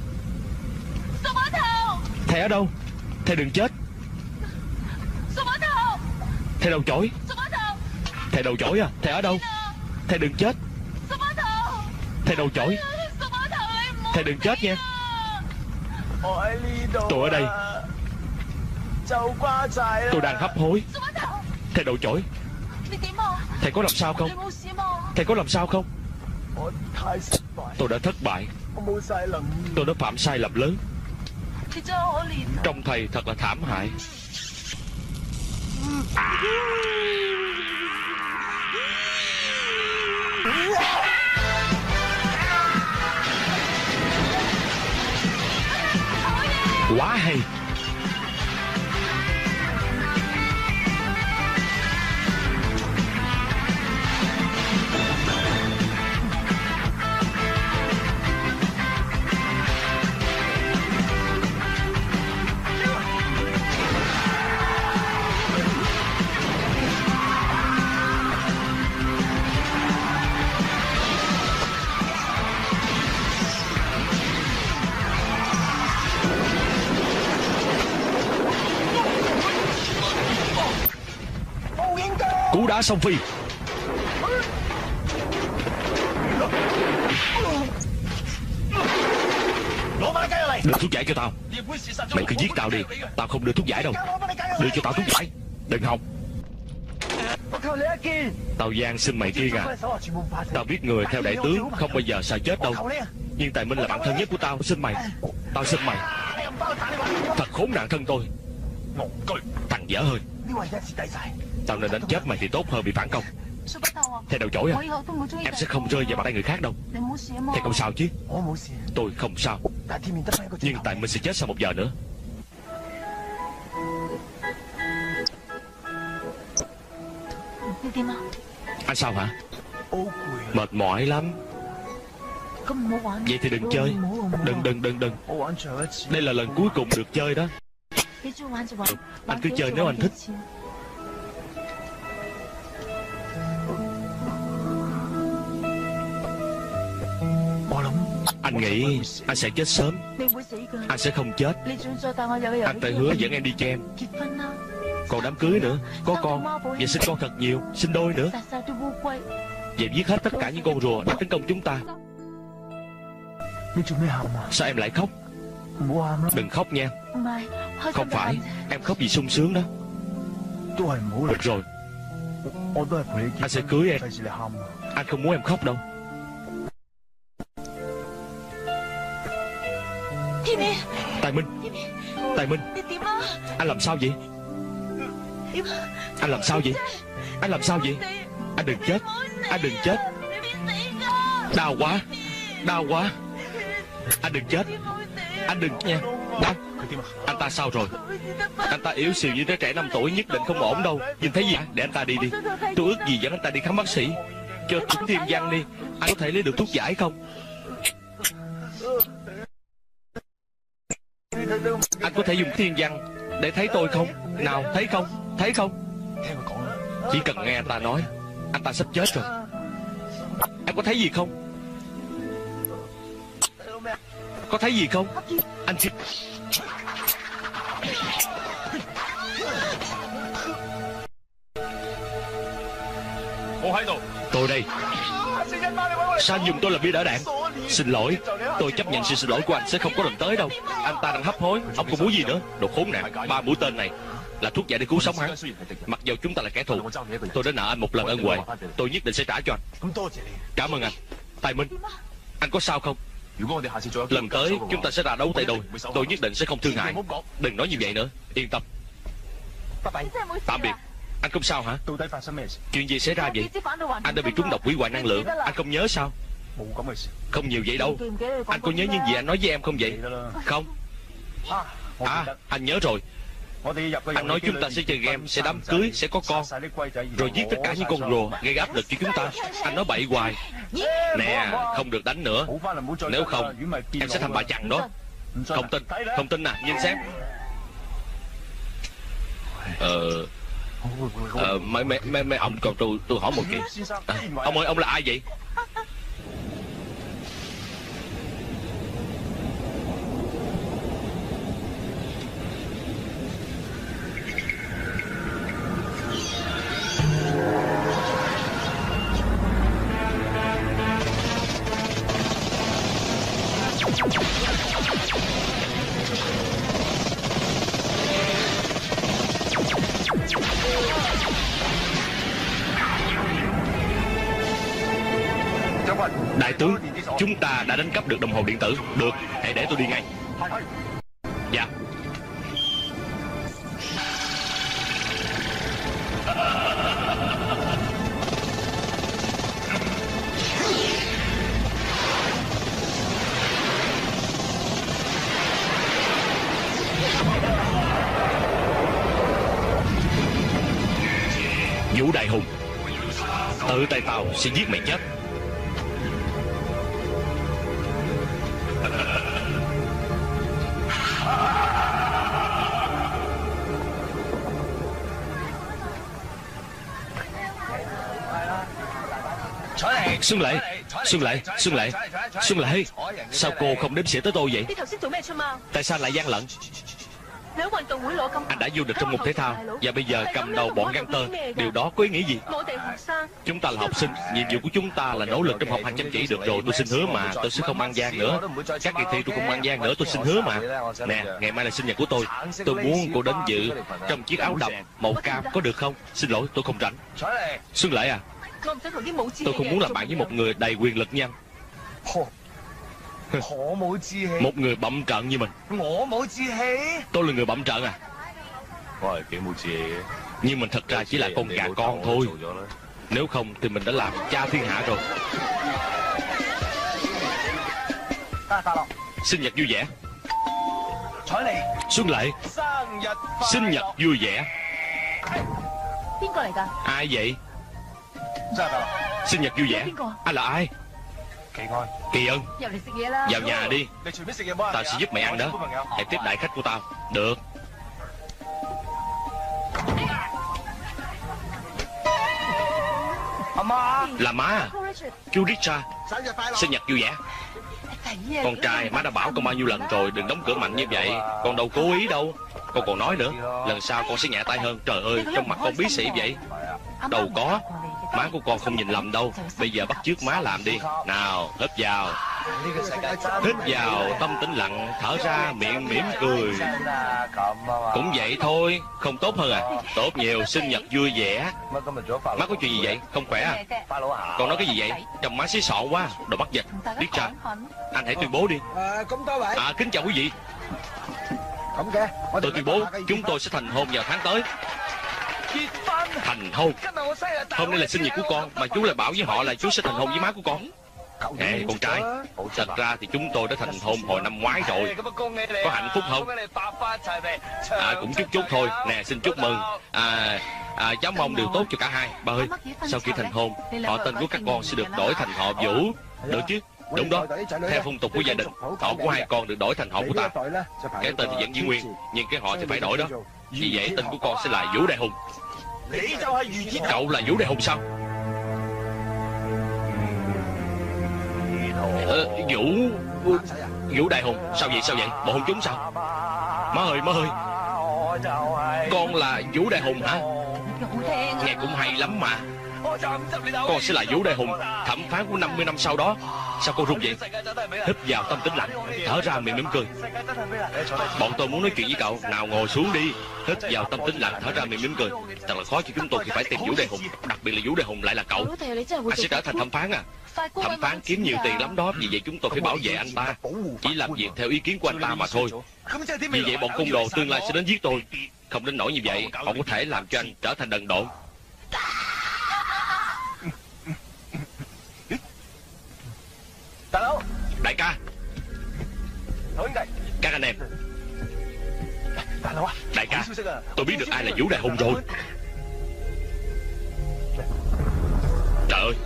Thầy ở đâu? Thầy đừng chết. Thầy đầu chổi. Thầy đầu chổi à? Thầy ở đâu? Thầy đừng chết. Thầy đầu chổi. Thầy đừng chết nha. Tôi ở đây. Tôi đang hấp hối. Thầy đầu chổi. Thầy có làm sao không? Thầy có làm sao không? Tôi đã thất bại. Tôi đã phạm sai lầm lớn. Trông thầy thật là thảm hại. Quá hay. Cú đá song phi. Đưa thuốc giải cho tao. Mày cứ giết tao đi. Tao không đưa thuốc giải đâu. Đưa cho tao thuốc giải. Đừng hòng. Tao van xin mày kiêng à. Tao biết người theo đại tướng không bao giờ sợ chết đâu. Nhưng Tài Minh là bạn thân nhất của tao. Xin mày. Tao xin mày. Thật khốn nạn thân tôi. Thằng dở hơi. Tao nên đánh chết mày thì tốt hơn bị phản công. Thầy đầu chổi à? Em sẽ không rơi vào bàn tay người khác đâu. Thầy không sao chứ? Tôi không sao. Nhưng Tài Minh sẽ chết sau 1 giờ nữa. Anh sao hả? Mệt mỏi lắm. Vậy thì đừng chơi. Đừng. Đây là lần cuối cùng được chơi đó. Anh cứ chơi nếu anh thích. Anh nghĩ anh sẽ chết sớm. Anh sẽ không chết. Anh phải hứa dẫn em đi cho em. Còn đám cưới nữa. Có con. Và sinh con thật nhiều. Sinh đôi nữa. Vậy giết hết tất cả những con rùa đã tấn công chúng ta. Sao em lại khóc? Đừng khóc nha. Không phải. Em khóc vì sung sướng đó. Được rồi. Anh sẽ cưới em. Anh không muốn em khóc đâu. Tài Minh. Tài Minh. Anh làm sao vậy? Anh làm sao vậy? Anh làm sao vậy? Anh đừng chết. Anh đừng chết. Đau quá. Đau quá. Anh đừng chết. Anh đừng nha. Đau. Anh ta sao rồi? Anh ta yếu xìu như đứa trẻ 5 tuổi, nhất định không ổn đâu. Nhìn thấy gì? Để anh ta đi đi. Tôi ước gì dẫn anh ta đi khám bác sĩ. Cho chúng Thiên Văn đi. Anh có thể lấy được thuốc giải không? Anh có thể dùng Thiên Văn để thấy tôi không? Nào, thấy không? Thấy không? Chỉ cần nghe anh ta nói anh ta sắp chết rồi. Em có thấy gì không? Có thấy gì không? Anh chỉ... Tôi đây. Sao anh dùng tôi làm bia đỡ đạn? Xin lỗi. Tôi chấp nhận sự xin lỗi của anh sẽ không có lần tới đâu. Anh ta đang hấp hối. Ông còn muốn gì nữa? Đồ khốn nạn. 3 mũi tên này là thuốc giải để cứu sống hắn. Mặc dù chúng ta là kẻ thù, tôi đã nợ anh một lần ân huệ. Tôi nhất định sẽ trả cho anh. Cảm ơn anh. Tài Minh, anh có sao không? Lần tới chúng ta sẽ ra đấu tay đôi. Tôi nhất định sẽ không thương hại. Đừng nói như vậy nữa. Yên tâm. Tạm biệt. Anh không sao hả? Chuyện gì xảy ra vậy? Anh đã bị trúng độc hủy hoại năng lượng. Anh không nhớ sao? Không nhiều vậy đâu. Anh có nhớ những gì anh nói với em không vậy? Không. À, anh nhớ rồi. Anh nói chúng ta sẽ chơi game, sẽ đám cưới, sẽ có con, rồi giết tất cả những con rùa gây áp lực cho chúng ta. Anh nói bậy hoài. Nè, không được đánh nữa. Nếu không, em sẽ thành bà chằn đó. Không tin à, nhìn xem. Mấy ông còn tôi hỏi một chuyện. Ông ơi, ông là ai vậy? Đại tướng, chúng ta đã đánh cắp được đồng hồ điện tử. Được, hãy để tôi đi ngay. Dạ. Vũ Đại Hùng, tự tay tao sẽ giết mày chết. Xuân Lệ, Xuân Lệ, Xuân Lệ, Xuân Lệ, sao cô không đếm xỉa tới tôi vậy? Tại sao lại gian lận? Anh đã vô địch trong môn thể thao và bây giờ cầm đầu bọn gangster. Điều đó có ý nghĩa gì? Chúng ta là học sinh, nhiệm vụ của chúng ta là nỗ lực trong học hành chăm chỉ. Được rồi, tôi xin hứa mà, tôi sẽ không ăn gian nữa. Các kỳ thi tôi không ăn gian nữa, tôi xin hứa mà. Nè, ngày mai là sinh nhật của tôi muốn cô đến dự trong chiếc áo đầm màu cam, có được không? Xin lỗi, tôi không rảnh. Xuân Lệ à, tôi không muốn làm bạn với một người đầy quyền lực nha. Một người bậm trợn như mình. Tôi là người bậm trợn à? Nhưng mình thật ra chỉ là con gà con thôi. Nếu không thì mình đã làm cha thiên hạ rồi. Sinh nhật vui vẻ. Xuân Lệ, sinh nhật vui vẻ. Ai vậy? Sinh nhật vui vẻ. Anh là ai? Kỳ Ân, vào nhà đi. Tao sẽ giúp mày ăn đó. Hãy tiếp đãi khách của tao. Được. Là má à? Chú Richard, sinh nhật vui vẻ. Con trai, má đã bảo con bao nhiêu lần rồi, đừng đóng cửa mạnh như vậy. Con đâu cố ý đâu. Con còn nói nữa, lần sau con sẽ nhẹ tay hơn. Trời ơi, trong mặt con bí sĩ vậy. Đâu có, má của con không nhìn lầm đâu. Bây giờ bắt chước má làm đi. Nào, hít vào. Hít vào, tâm tĩnh lặng. Thở ra, miệng mỉm cười. Cũng vậy thôi, không tốt hơn à? Tốt nhiều, sinh nhật vui vẻ. Má có chuyện gì vậy? Không khỏe à? Con nói cái gì vậy? Trông má xí xọn quá. Đồ bắt dịch. Biết sao? Anh hãy tuyên bố đi. Kính chào quý vị. Tôi tuyên bố chúng tôi sẽ thành hôn vào tháng tới. Thành hôn? Hôm nay là sinh nhật của con mà chú lại bảo với họ là chú sẽ thành hôn với má của con. Nè con trai, thật ra thì chúng tôi đã thành hôn hồi năm ngoái rồi. Có hạnh phúc không? Cũng chút thôi. Nè xin chúc mừng. Cháu mong điều tốt cho cả hai. Ba ơi, sau khi thành hôn, họ tên của các con sẽ được đổi thành họ Vũ. Được chứ? Đúng đó, theo phong tục của gia đình, họ của hai con được đổi thành họ của ta. Cái tên thì vẫn giữ nguyên, nhưng cái họ thì phải đổi đó. Vì vậy tên của con sẽ là Vũ Đại Hùng. Cậu là Vũ Đại Hùng sao? Vũ Đại Hùng, sao vậy? Bộ hôn chúng sao? Má ơi, con là Vũ Đại Hùng hả? Nghe cũng hay lắm mà. Con sẽ là Vũ Đại Hùng, thẩm phán của 50 năm sau đó. Sao con run vậy? Hít vào tâm tĩnh lặng, thở ra miệng mỉm cười. Bọn tôi muốn nói chuyện với cậu. Nào ngồi xuống đi. Hít vào tâm tĩnh lặng, thở ra miệng mỉm cười. Thật là khó cho chúng tôi khi phải tìm Vũ Đại Hùng. Đặc biệt là Vũ Đại Hùng lại là cậu. Anh sẽ trở thành thẩm phán à? Thẩm phán kiếm nhiều tiền lắm đó. Vì vậy chúng tôi phải bảo vệ anh ta. Chỉ làm việc theo ý kiến của anh ta mà thôi. Vì vậy bọn côn đồ tương lai sẽ đến giết tôi. Không đến nỗi như vậy. Họ có thể làm cho anh trở thành đần độn. anh em. Đại ca, tôi biết được ai là Vũ Đại Hùng rồi. Trời ơi,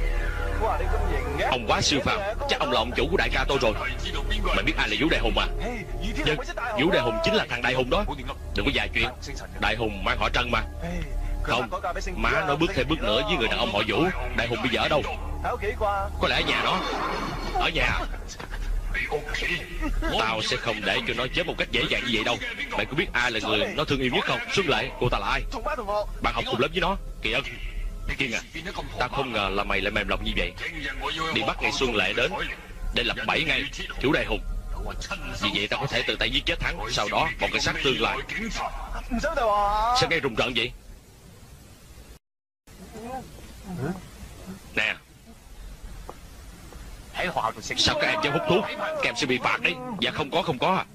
ông quá siêu phàm. Chắc ông là ông chủ của đại ca tôi rồi. Mày biết ai là Vũ Đại Hùng à? Vâng, Vũ Đại Hùng chính là thằng Đại Hùng đó. Đừng có dài chuyện. Đại Hùng mang họ Trần mà. Không, má nói bước thêm bước nữa với người đàn ông họ Vũ. Đại Hùng bây giờ ở đâu? Có lẽ ở nhà nó. Ở nhà. Tao sẽ không để cho nó chết một cách dễ dàng như vậy đâu. Mày có biết ai là người nó thương yêu nhất không? Xuân Lệ, cô ta là ai? Bạn học cùng lớp với nó. Kỳ Ân. Kiên à, tao không ngờ là mày lại mềm lòng như vậy. Đi bắt ngày Xuân Lệ đến để lập bẫy ngay Vũ Đại Hùng. Vì vậy tao có thể tự tay giết chết hắn. Sau đó bọn cảnh sát tương lai. Sao nghe rùng rợn vậy? Nè, sao các em chẳng hút thuốc? Các em sẽ bị phạt đấy. Dạ không có à.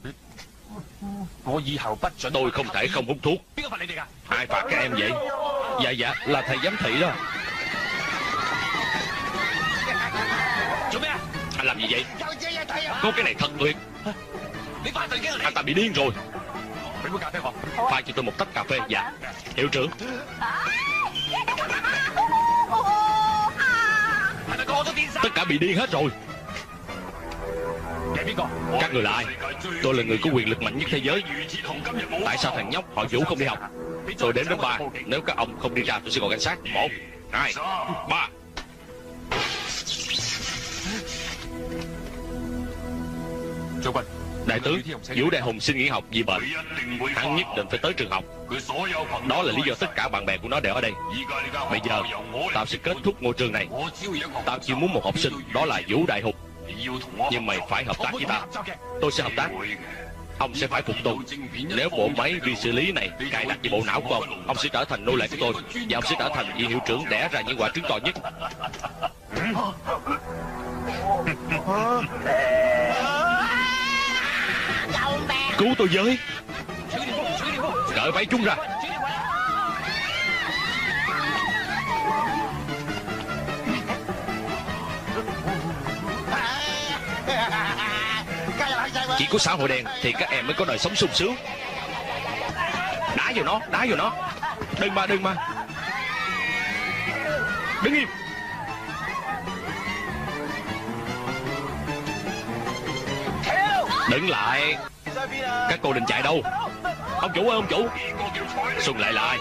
Tôi không thể không hút thuốc. Ai phạt các em vậy? Dạ là thầy giám thị đó. Anh làm gì vậy? Có cái này thật tuyệt. Anh ta bị điên rồi. Pha cho tôi một tách cà phê. Dạ hiệu trưởng. Tất cả bị điên hết rồi. Các người là ai? Tôi là người có quyền lực mạnh nhất thế giới. Tại sao thằng nhóc họ Vũ không đi học? Tôi đếm đến 3. Nếu các ông không đi ra tôi sẽ gọi cảnh sát. 1, 2, 3. Đại tướng, Vũ Đại Hùng xin nghỉ học vì bệnh. Hắn nhất định phải tới trường học. Đó là lý do tất cả bạn bè của nó đều ở đây. Bây giờ tao sẽ kết thúc ngôi trường này. Tao chỉ muốn một học sinh, đó là Vũ Đại Hùng. Nhưng mày phải hợp tác với tao. Tôi sẽ hợp tác. Ông sẽ phải phục tùng. Nếu bộ máy vi xử lý này cài đặt vào bộ não của ông sẽ trở thành nô lệ của tôi. Và ông sẽ trở thành vị hiệu trưởng đẻ ra những quả trứng to nhất. Cứu tôi với. Cởi váy chúng ra. Chỉ có xã hội đen thì các em mới có đời sống sung sướng. Đá vào nó, đá vào nó. Đừng mà đứng im. Đứng lại. Các cô định chạy đâu? Ông chủ ơi, ông chủ. Xuân Lệ là ai?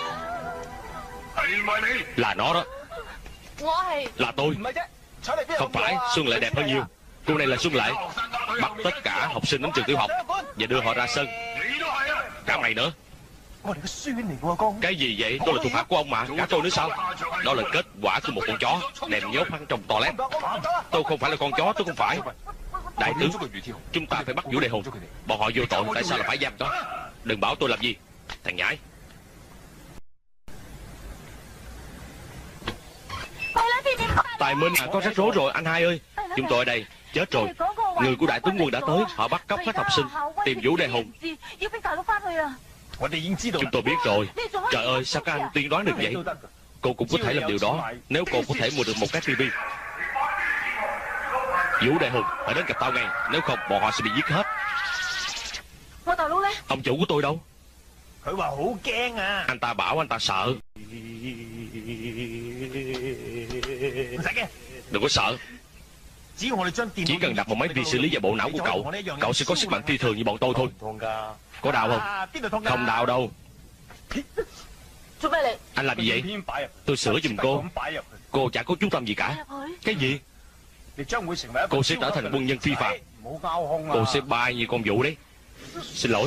Là nó đó. Là tôi. Không phải, Xuân Lệ đẹp hơn nhiều. Cô này là Xuân Lệ. Bắt tất cả học sinh đến trường tiểu học và đưa họ ra sân. Cả mày nữa. Cái gì vậy? Tôi là thuộc hạ của ông mà. Cả tôi nữa sao? Đó là kết quả của một con chó đem nhốt hắn trong toilet. Tôi không phải là con chó, tôi không phải. Đại tướng, chúng ta phải bắt Vũ Đại Hùng. Bọn họ vô tội, tại sao là phải giam đó? Đừng bảo tôi làm gì, thằng nhãi. Tài Minh à, có rắc rối rồi anh hai ơi. Chúng tôi ở đây, chết rồi. Người của đại tướng quân đã tới, họ bắt cóc hết học sinh, tìm Vũ Đại Hùng. Chúng tôi biết rồi. Trời ơi, sao các anh tiên đoán được vậy? Cô cũng có thể làm điều đó nếu cô có thể mua được một cái tivi. Vũ Đại Hùng phải đến gặp tao ngay, nếu không bọn họ sẽ bị giết hết. Ông chủ của tôi đâu? Anh ta bảo anh ta sợ. Đừng có sợ. Chỉ cần đặt một máy vi xử lý vào bộ não của cậu, cậu sẽ có sức mạnh phi thường như bọn tôi thôi. Có đau không? Không đau đâu. Anh làm gì vậy? Tôi sửa giùm cô. Cô chả có chú tâm gì cả. Cái gì? Cô sẽ trở thành quân nhân phi phạm. Cô sẽ bay như con Vũ đấy. Xin lỗi.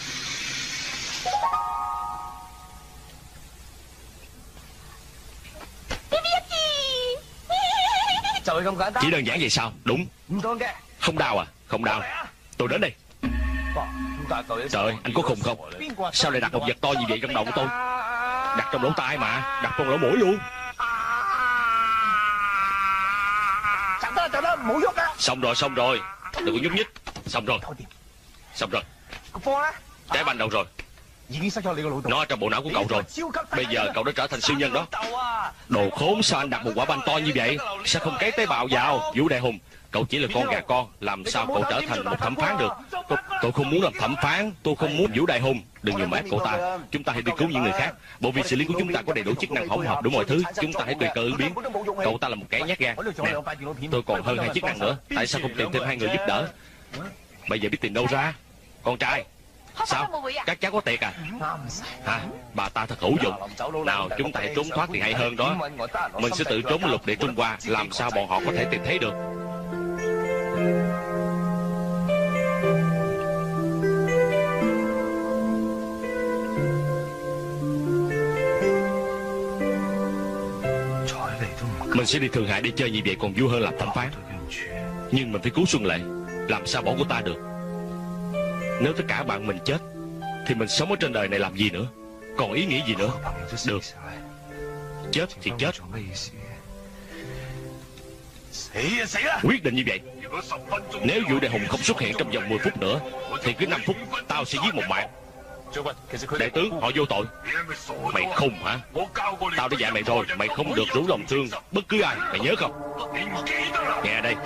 Chỉ đơn giản vậy sao? Đúng. Không đau à? Không đau. Tôi đến đây. Trời ơi, anh có khùng không? Sao lại đặt một vật to như vậy trong đầu của tôi? Đặt trong lỗ tai mà. Đặt trong lỗ mũi luôn. Xong rồi. Đừng có nhúc nhích. Xong rồi. Trái banh đâu rồi? Nó ở trong bộ não của cậu rồi. Bây giờ cậu đã trở thành siêu nhân đó. Đồ khốn, sao anh đặt một quả banh to như vậy? Sao không cấy tế bào vào? Vũ Đại Hùng, cậu chỉ là con gà con, làm sao cậu trở thành một thẩm phán được? Tôi không muốn làm thẩm phán, tôi không muốn. Vũ Đại Hùng, đừng dùng ép cậu ta. Chúng ta hãy đi cứu những người khác. Bộ viện xử lý của chúng ta có đầy đủ chức năng hỗn hợp đủ mọi thứ. Chúng ta hãy tùy cơ ứng biến. Cậu ta là một kẻ nhát gan. Nè, tôi còn hơn 2 chức năng nữa. Tại sao không tìm thêm 2 người giúp đỡ? Bây giờ biết tìm đâu ra? Con trai, sao? Các cháu có tiệc à? Hả? Bà ta thật hữu dụng. Nào, chúng ta hãy trốn thoát thì hay hơn đó. Mình sẽ tự trốn lục địa Trung Hoa. Làm sao bọn họ có thể tìm thấy được? Mình sẽ đi Thượng Hải đi chơi như vậy còn vui hơn làm thẩm phán. Nhưng mình phải cứu Xuân Lệ. Làm sao bỏ cô ta được? Nếu tất cả bạn mình chết thì mình sống ở trên đời này làm gì nữa? Còn ý nghĩa gì nữa? Được, chết thì chết. Quyết định như vậy. Nếu Vũ Đại Hùng không xuất hiện trong vòng 10 phút nữa thì cứ 5 phút tao sẽ giết một mạng. Đại tướng, họ vô tội. Mày khùng hả? Tao đã dạy mày rồi, mày không được rủ lòng thương bất cứ ai, mày nhớ không? Nghe đây.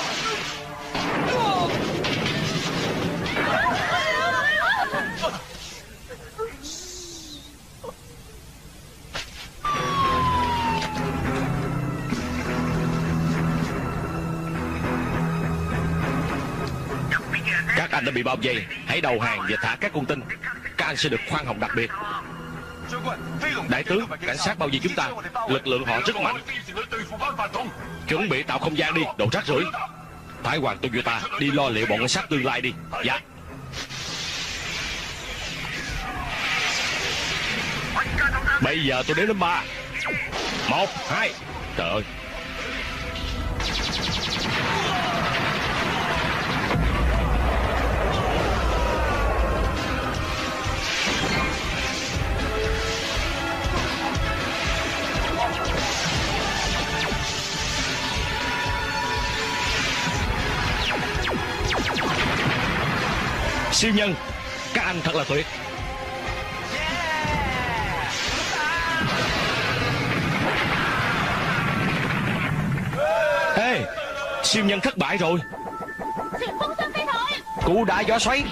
Các anh đã bị bao vây, hãy đầu hàng và thả các con tin. Các anh sẽ được khoan hồng đặc biệt. Đại tướng, cảnh sát bao vây chúng ta, lực lượng họ rất mạnh. Chuẩn bị tạo không gian đi, đồ rác rưởi. Thái Hoàng Toyota đi lo liệu bọn cảnh sát tương lai đi. Dạ. Bây giờ tôi đếm đến 3. 1, 2. Trời ơi. Siêu nhân, các anh thật là tuyệt. Ê, siêu nhân thất bại rồi. Cú đá gió xoáy.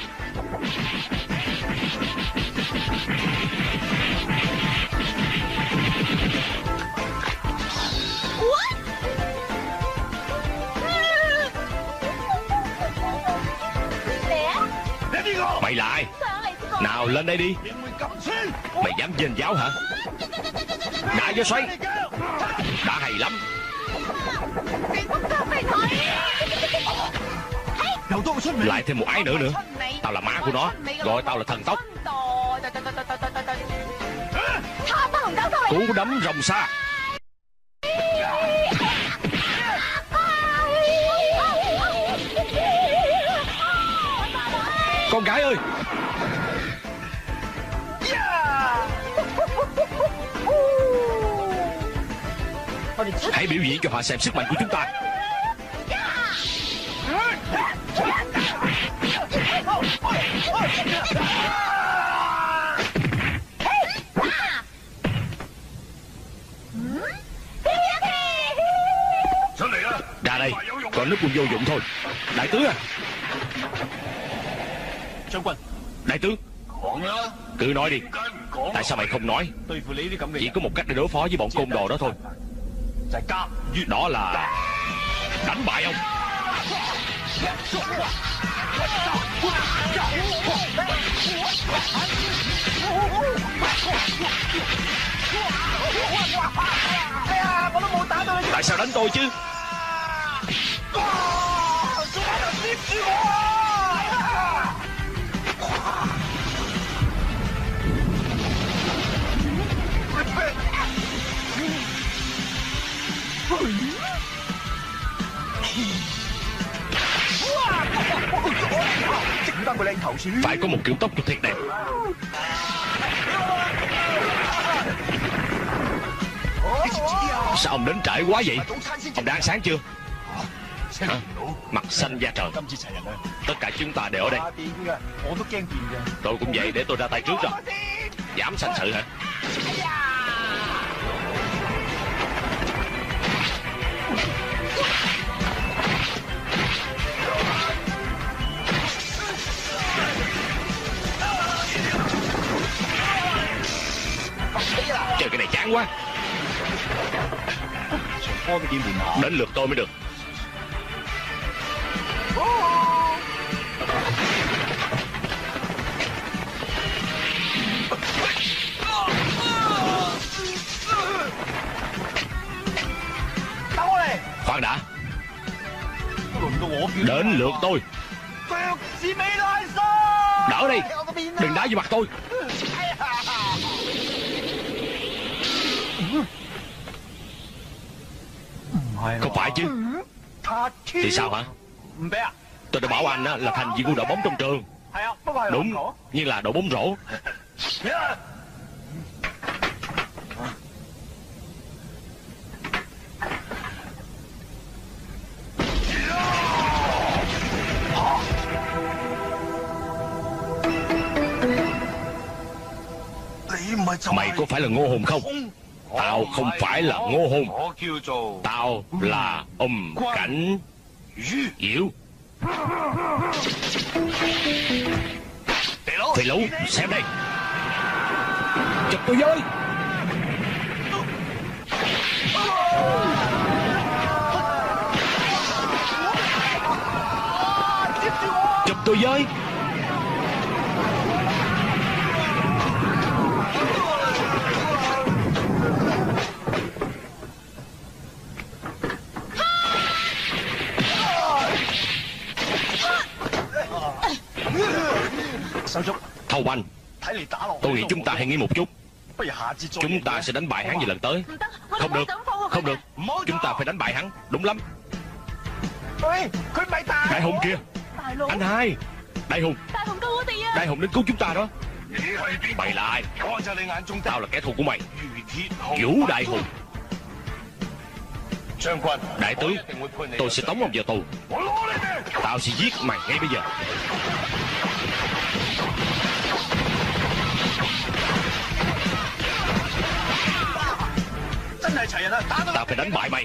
Mày là ai? Nào lên đây đi. Mày dám giành giáo hả? Đá gió xoáy. Đã hay lắm. Lại thêm một ái nữa nữa. Tao là má của nó. Gọi tao là thần tốc. Cú đấm rồng xa. Con gái ơi, hãy biểu diễn cho họ xem sức mạnh của chúng ta. Ra đây, còn nước cũng vô dụng thôi. Đại tướng à. Đại tướng, cứ nói đi. Tại sao mày không nói? Chỉ có một cách để đối phó với bọn côn đồ đó thôi. Đó là đánh bại ông. Tại sao đánh tôi chứ? Phải có một kiểu tóc thật đẹp. Sao ông đến trễ quá vậy? Ông đã ăn sáng chưa? Hả? Mặt xanh da trời. Tất cả chúng ta đều ở đây. Tôi cũng vậy, để tôi ra tay trước rồi. Dám sanh sự hả? chán quá. Đến lượt tôi mới được. Khoan đã. Đến lượt tôi. Đỡ đi, đừng đá vào mặt tôi. Không phải chứ. Thì sao hả? Tôi đã bảo anh là thành viên của đội bóng trong trường. Đúng, như là đội bóng rổ. Mày có phải là Ngô Hùng không? Tao không phải là Ngô Hùng. Tao là Cảnh Diệu. Thầy Lũ, xem đây. Chụp tôi với. Chụp tôi với. Thâu Banh, tôi nghĩ chúng ta hãy nghĩ một chút. Chúng ta sẽ đánh bại hắn vào lần tới. Không được, không được. Chúng ta phải đánh bại hắn. Đúng lắm. Đại Hùng kìa. Anh hai. Đại Hùng. Đại Hùng đến cứu chúng ta đó. Mày là ai? Tao là kẻ thù của mày, Vũ Đại Hùng. Đại tướng, tôi sẽ tống ông vào tù. Tao sẽ giết mày ngay bây giờ. Tao phải đánh bại mày.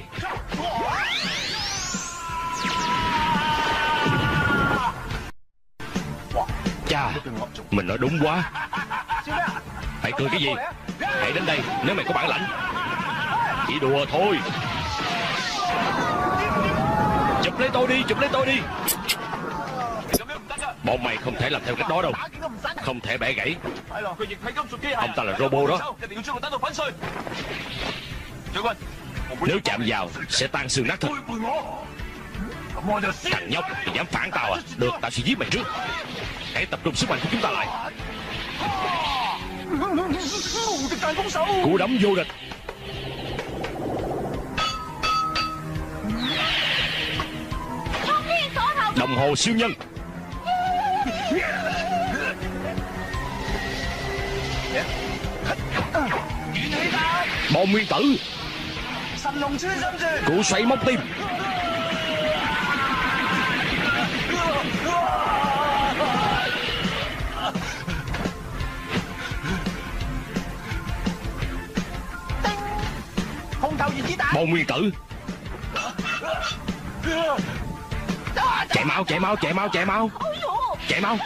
Chà, mình nói đúng quá. Hãy cười cái gì? Hãy đến đây nếu mày có bản lãnh. Chỉ đùa thôi. Chụp lấy tôi đi, chụp lấy tôi đi. Bọn mày không thể làm theo cách đó đâu. Không thể bẻ gãy. Ông ta là robot đó. Nếu chạm vào sẽ tan xương nát thịt. Thằng nhóc thì dám phản tao à? Được, tao sẽ giết mày trước. Hãy tập trung sức mạnh của chúng ta lại. Cú đấm vô địch. Đồng hồ siêu nhân. Bom nguyên tử. Cú xoay móc tim. Bom nguyên tử. Chạy mau, chạy mau, chạy mau, chạy mau. Chạy mau.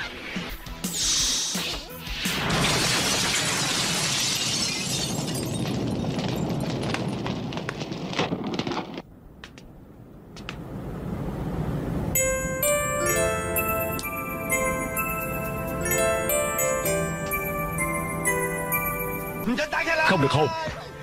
Không được hôn.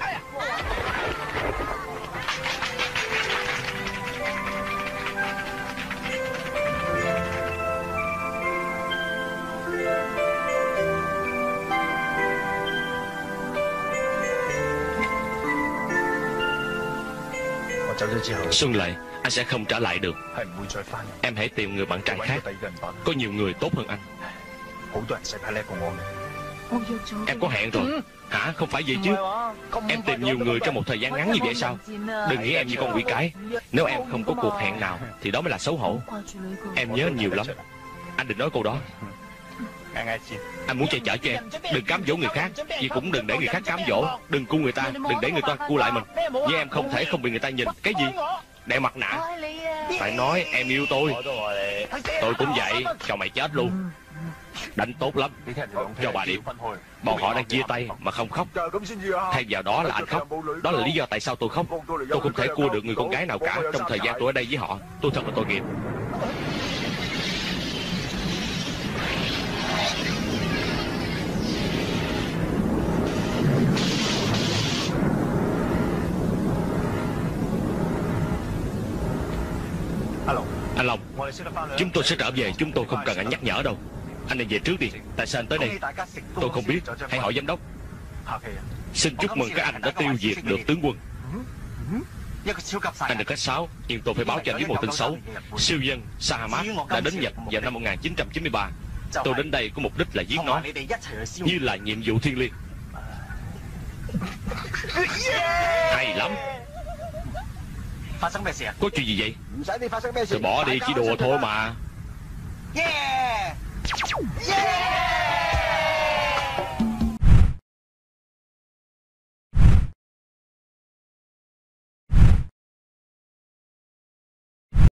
Xuân Lệ, anh sẽ không trả lại được. Em hãy tìm người bạn trai khác. Có nhiều người tốt hơn anh. Em có hẹn rồi. Hả? Không phải vậy chứ. Em tìm nhiều người trong một thời gian ngắn như vậy sao? Đừng nghĩ em như con quỷ cái. Nếu em không có cuộc hẹn nào thì đó mới là xấu hổ. Em nhớ anh nhiều lắm. Anh đừng nói câu đó. Anh muốn che chở cho em. Đừng cám dỗ người khác. Vì cũng đừng để người khác cám dỗ. Đừng cu người ta. Đừng để người ta cu lại mình. Nhưng em không thể không bị người ta nhìn. Cái gì? Đeo mặt nạ. Phải nói em yêu tôi. Tôi cũng vậy. Cho mày chết luôn. Đánh tốt lắm. Cho 3 điểm. Bọn họ đang chia tay mà không khóc. Thay vào đó là anh khóc. Đó là lý do tại sao tôi khóc. Tôi không thể cua được người con gái nào cả trong thời gian tôi ở đây với họ. Tôi thật là tội nghiệp. Anh Long, chúng tôi sẽ trở về. Chúng tôi không cần anh nhắc nhở đâu. Anh nên về trước đi. Tại sao anh tới đây? Tôi không biết. Hãy hỏi giám đốc. Xin chúc mừng các anh đã tiêu diệt được tướng quân. Anh được cách 6, nhưng tôi phải báo cho anh biết một tin xấu. Siêu nhân Sahamat đã đến Nhật vào năm 1993. Tôi đến đây có mục đích là giết nó, như là nhiệm vụ thiêng liêng. Hay lắm. Có chuyện gì vậy? Tôi bỏ đi, chỉ đùa thôi mà.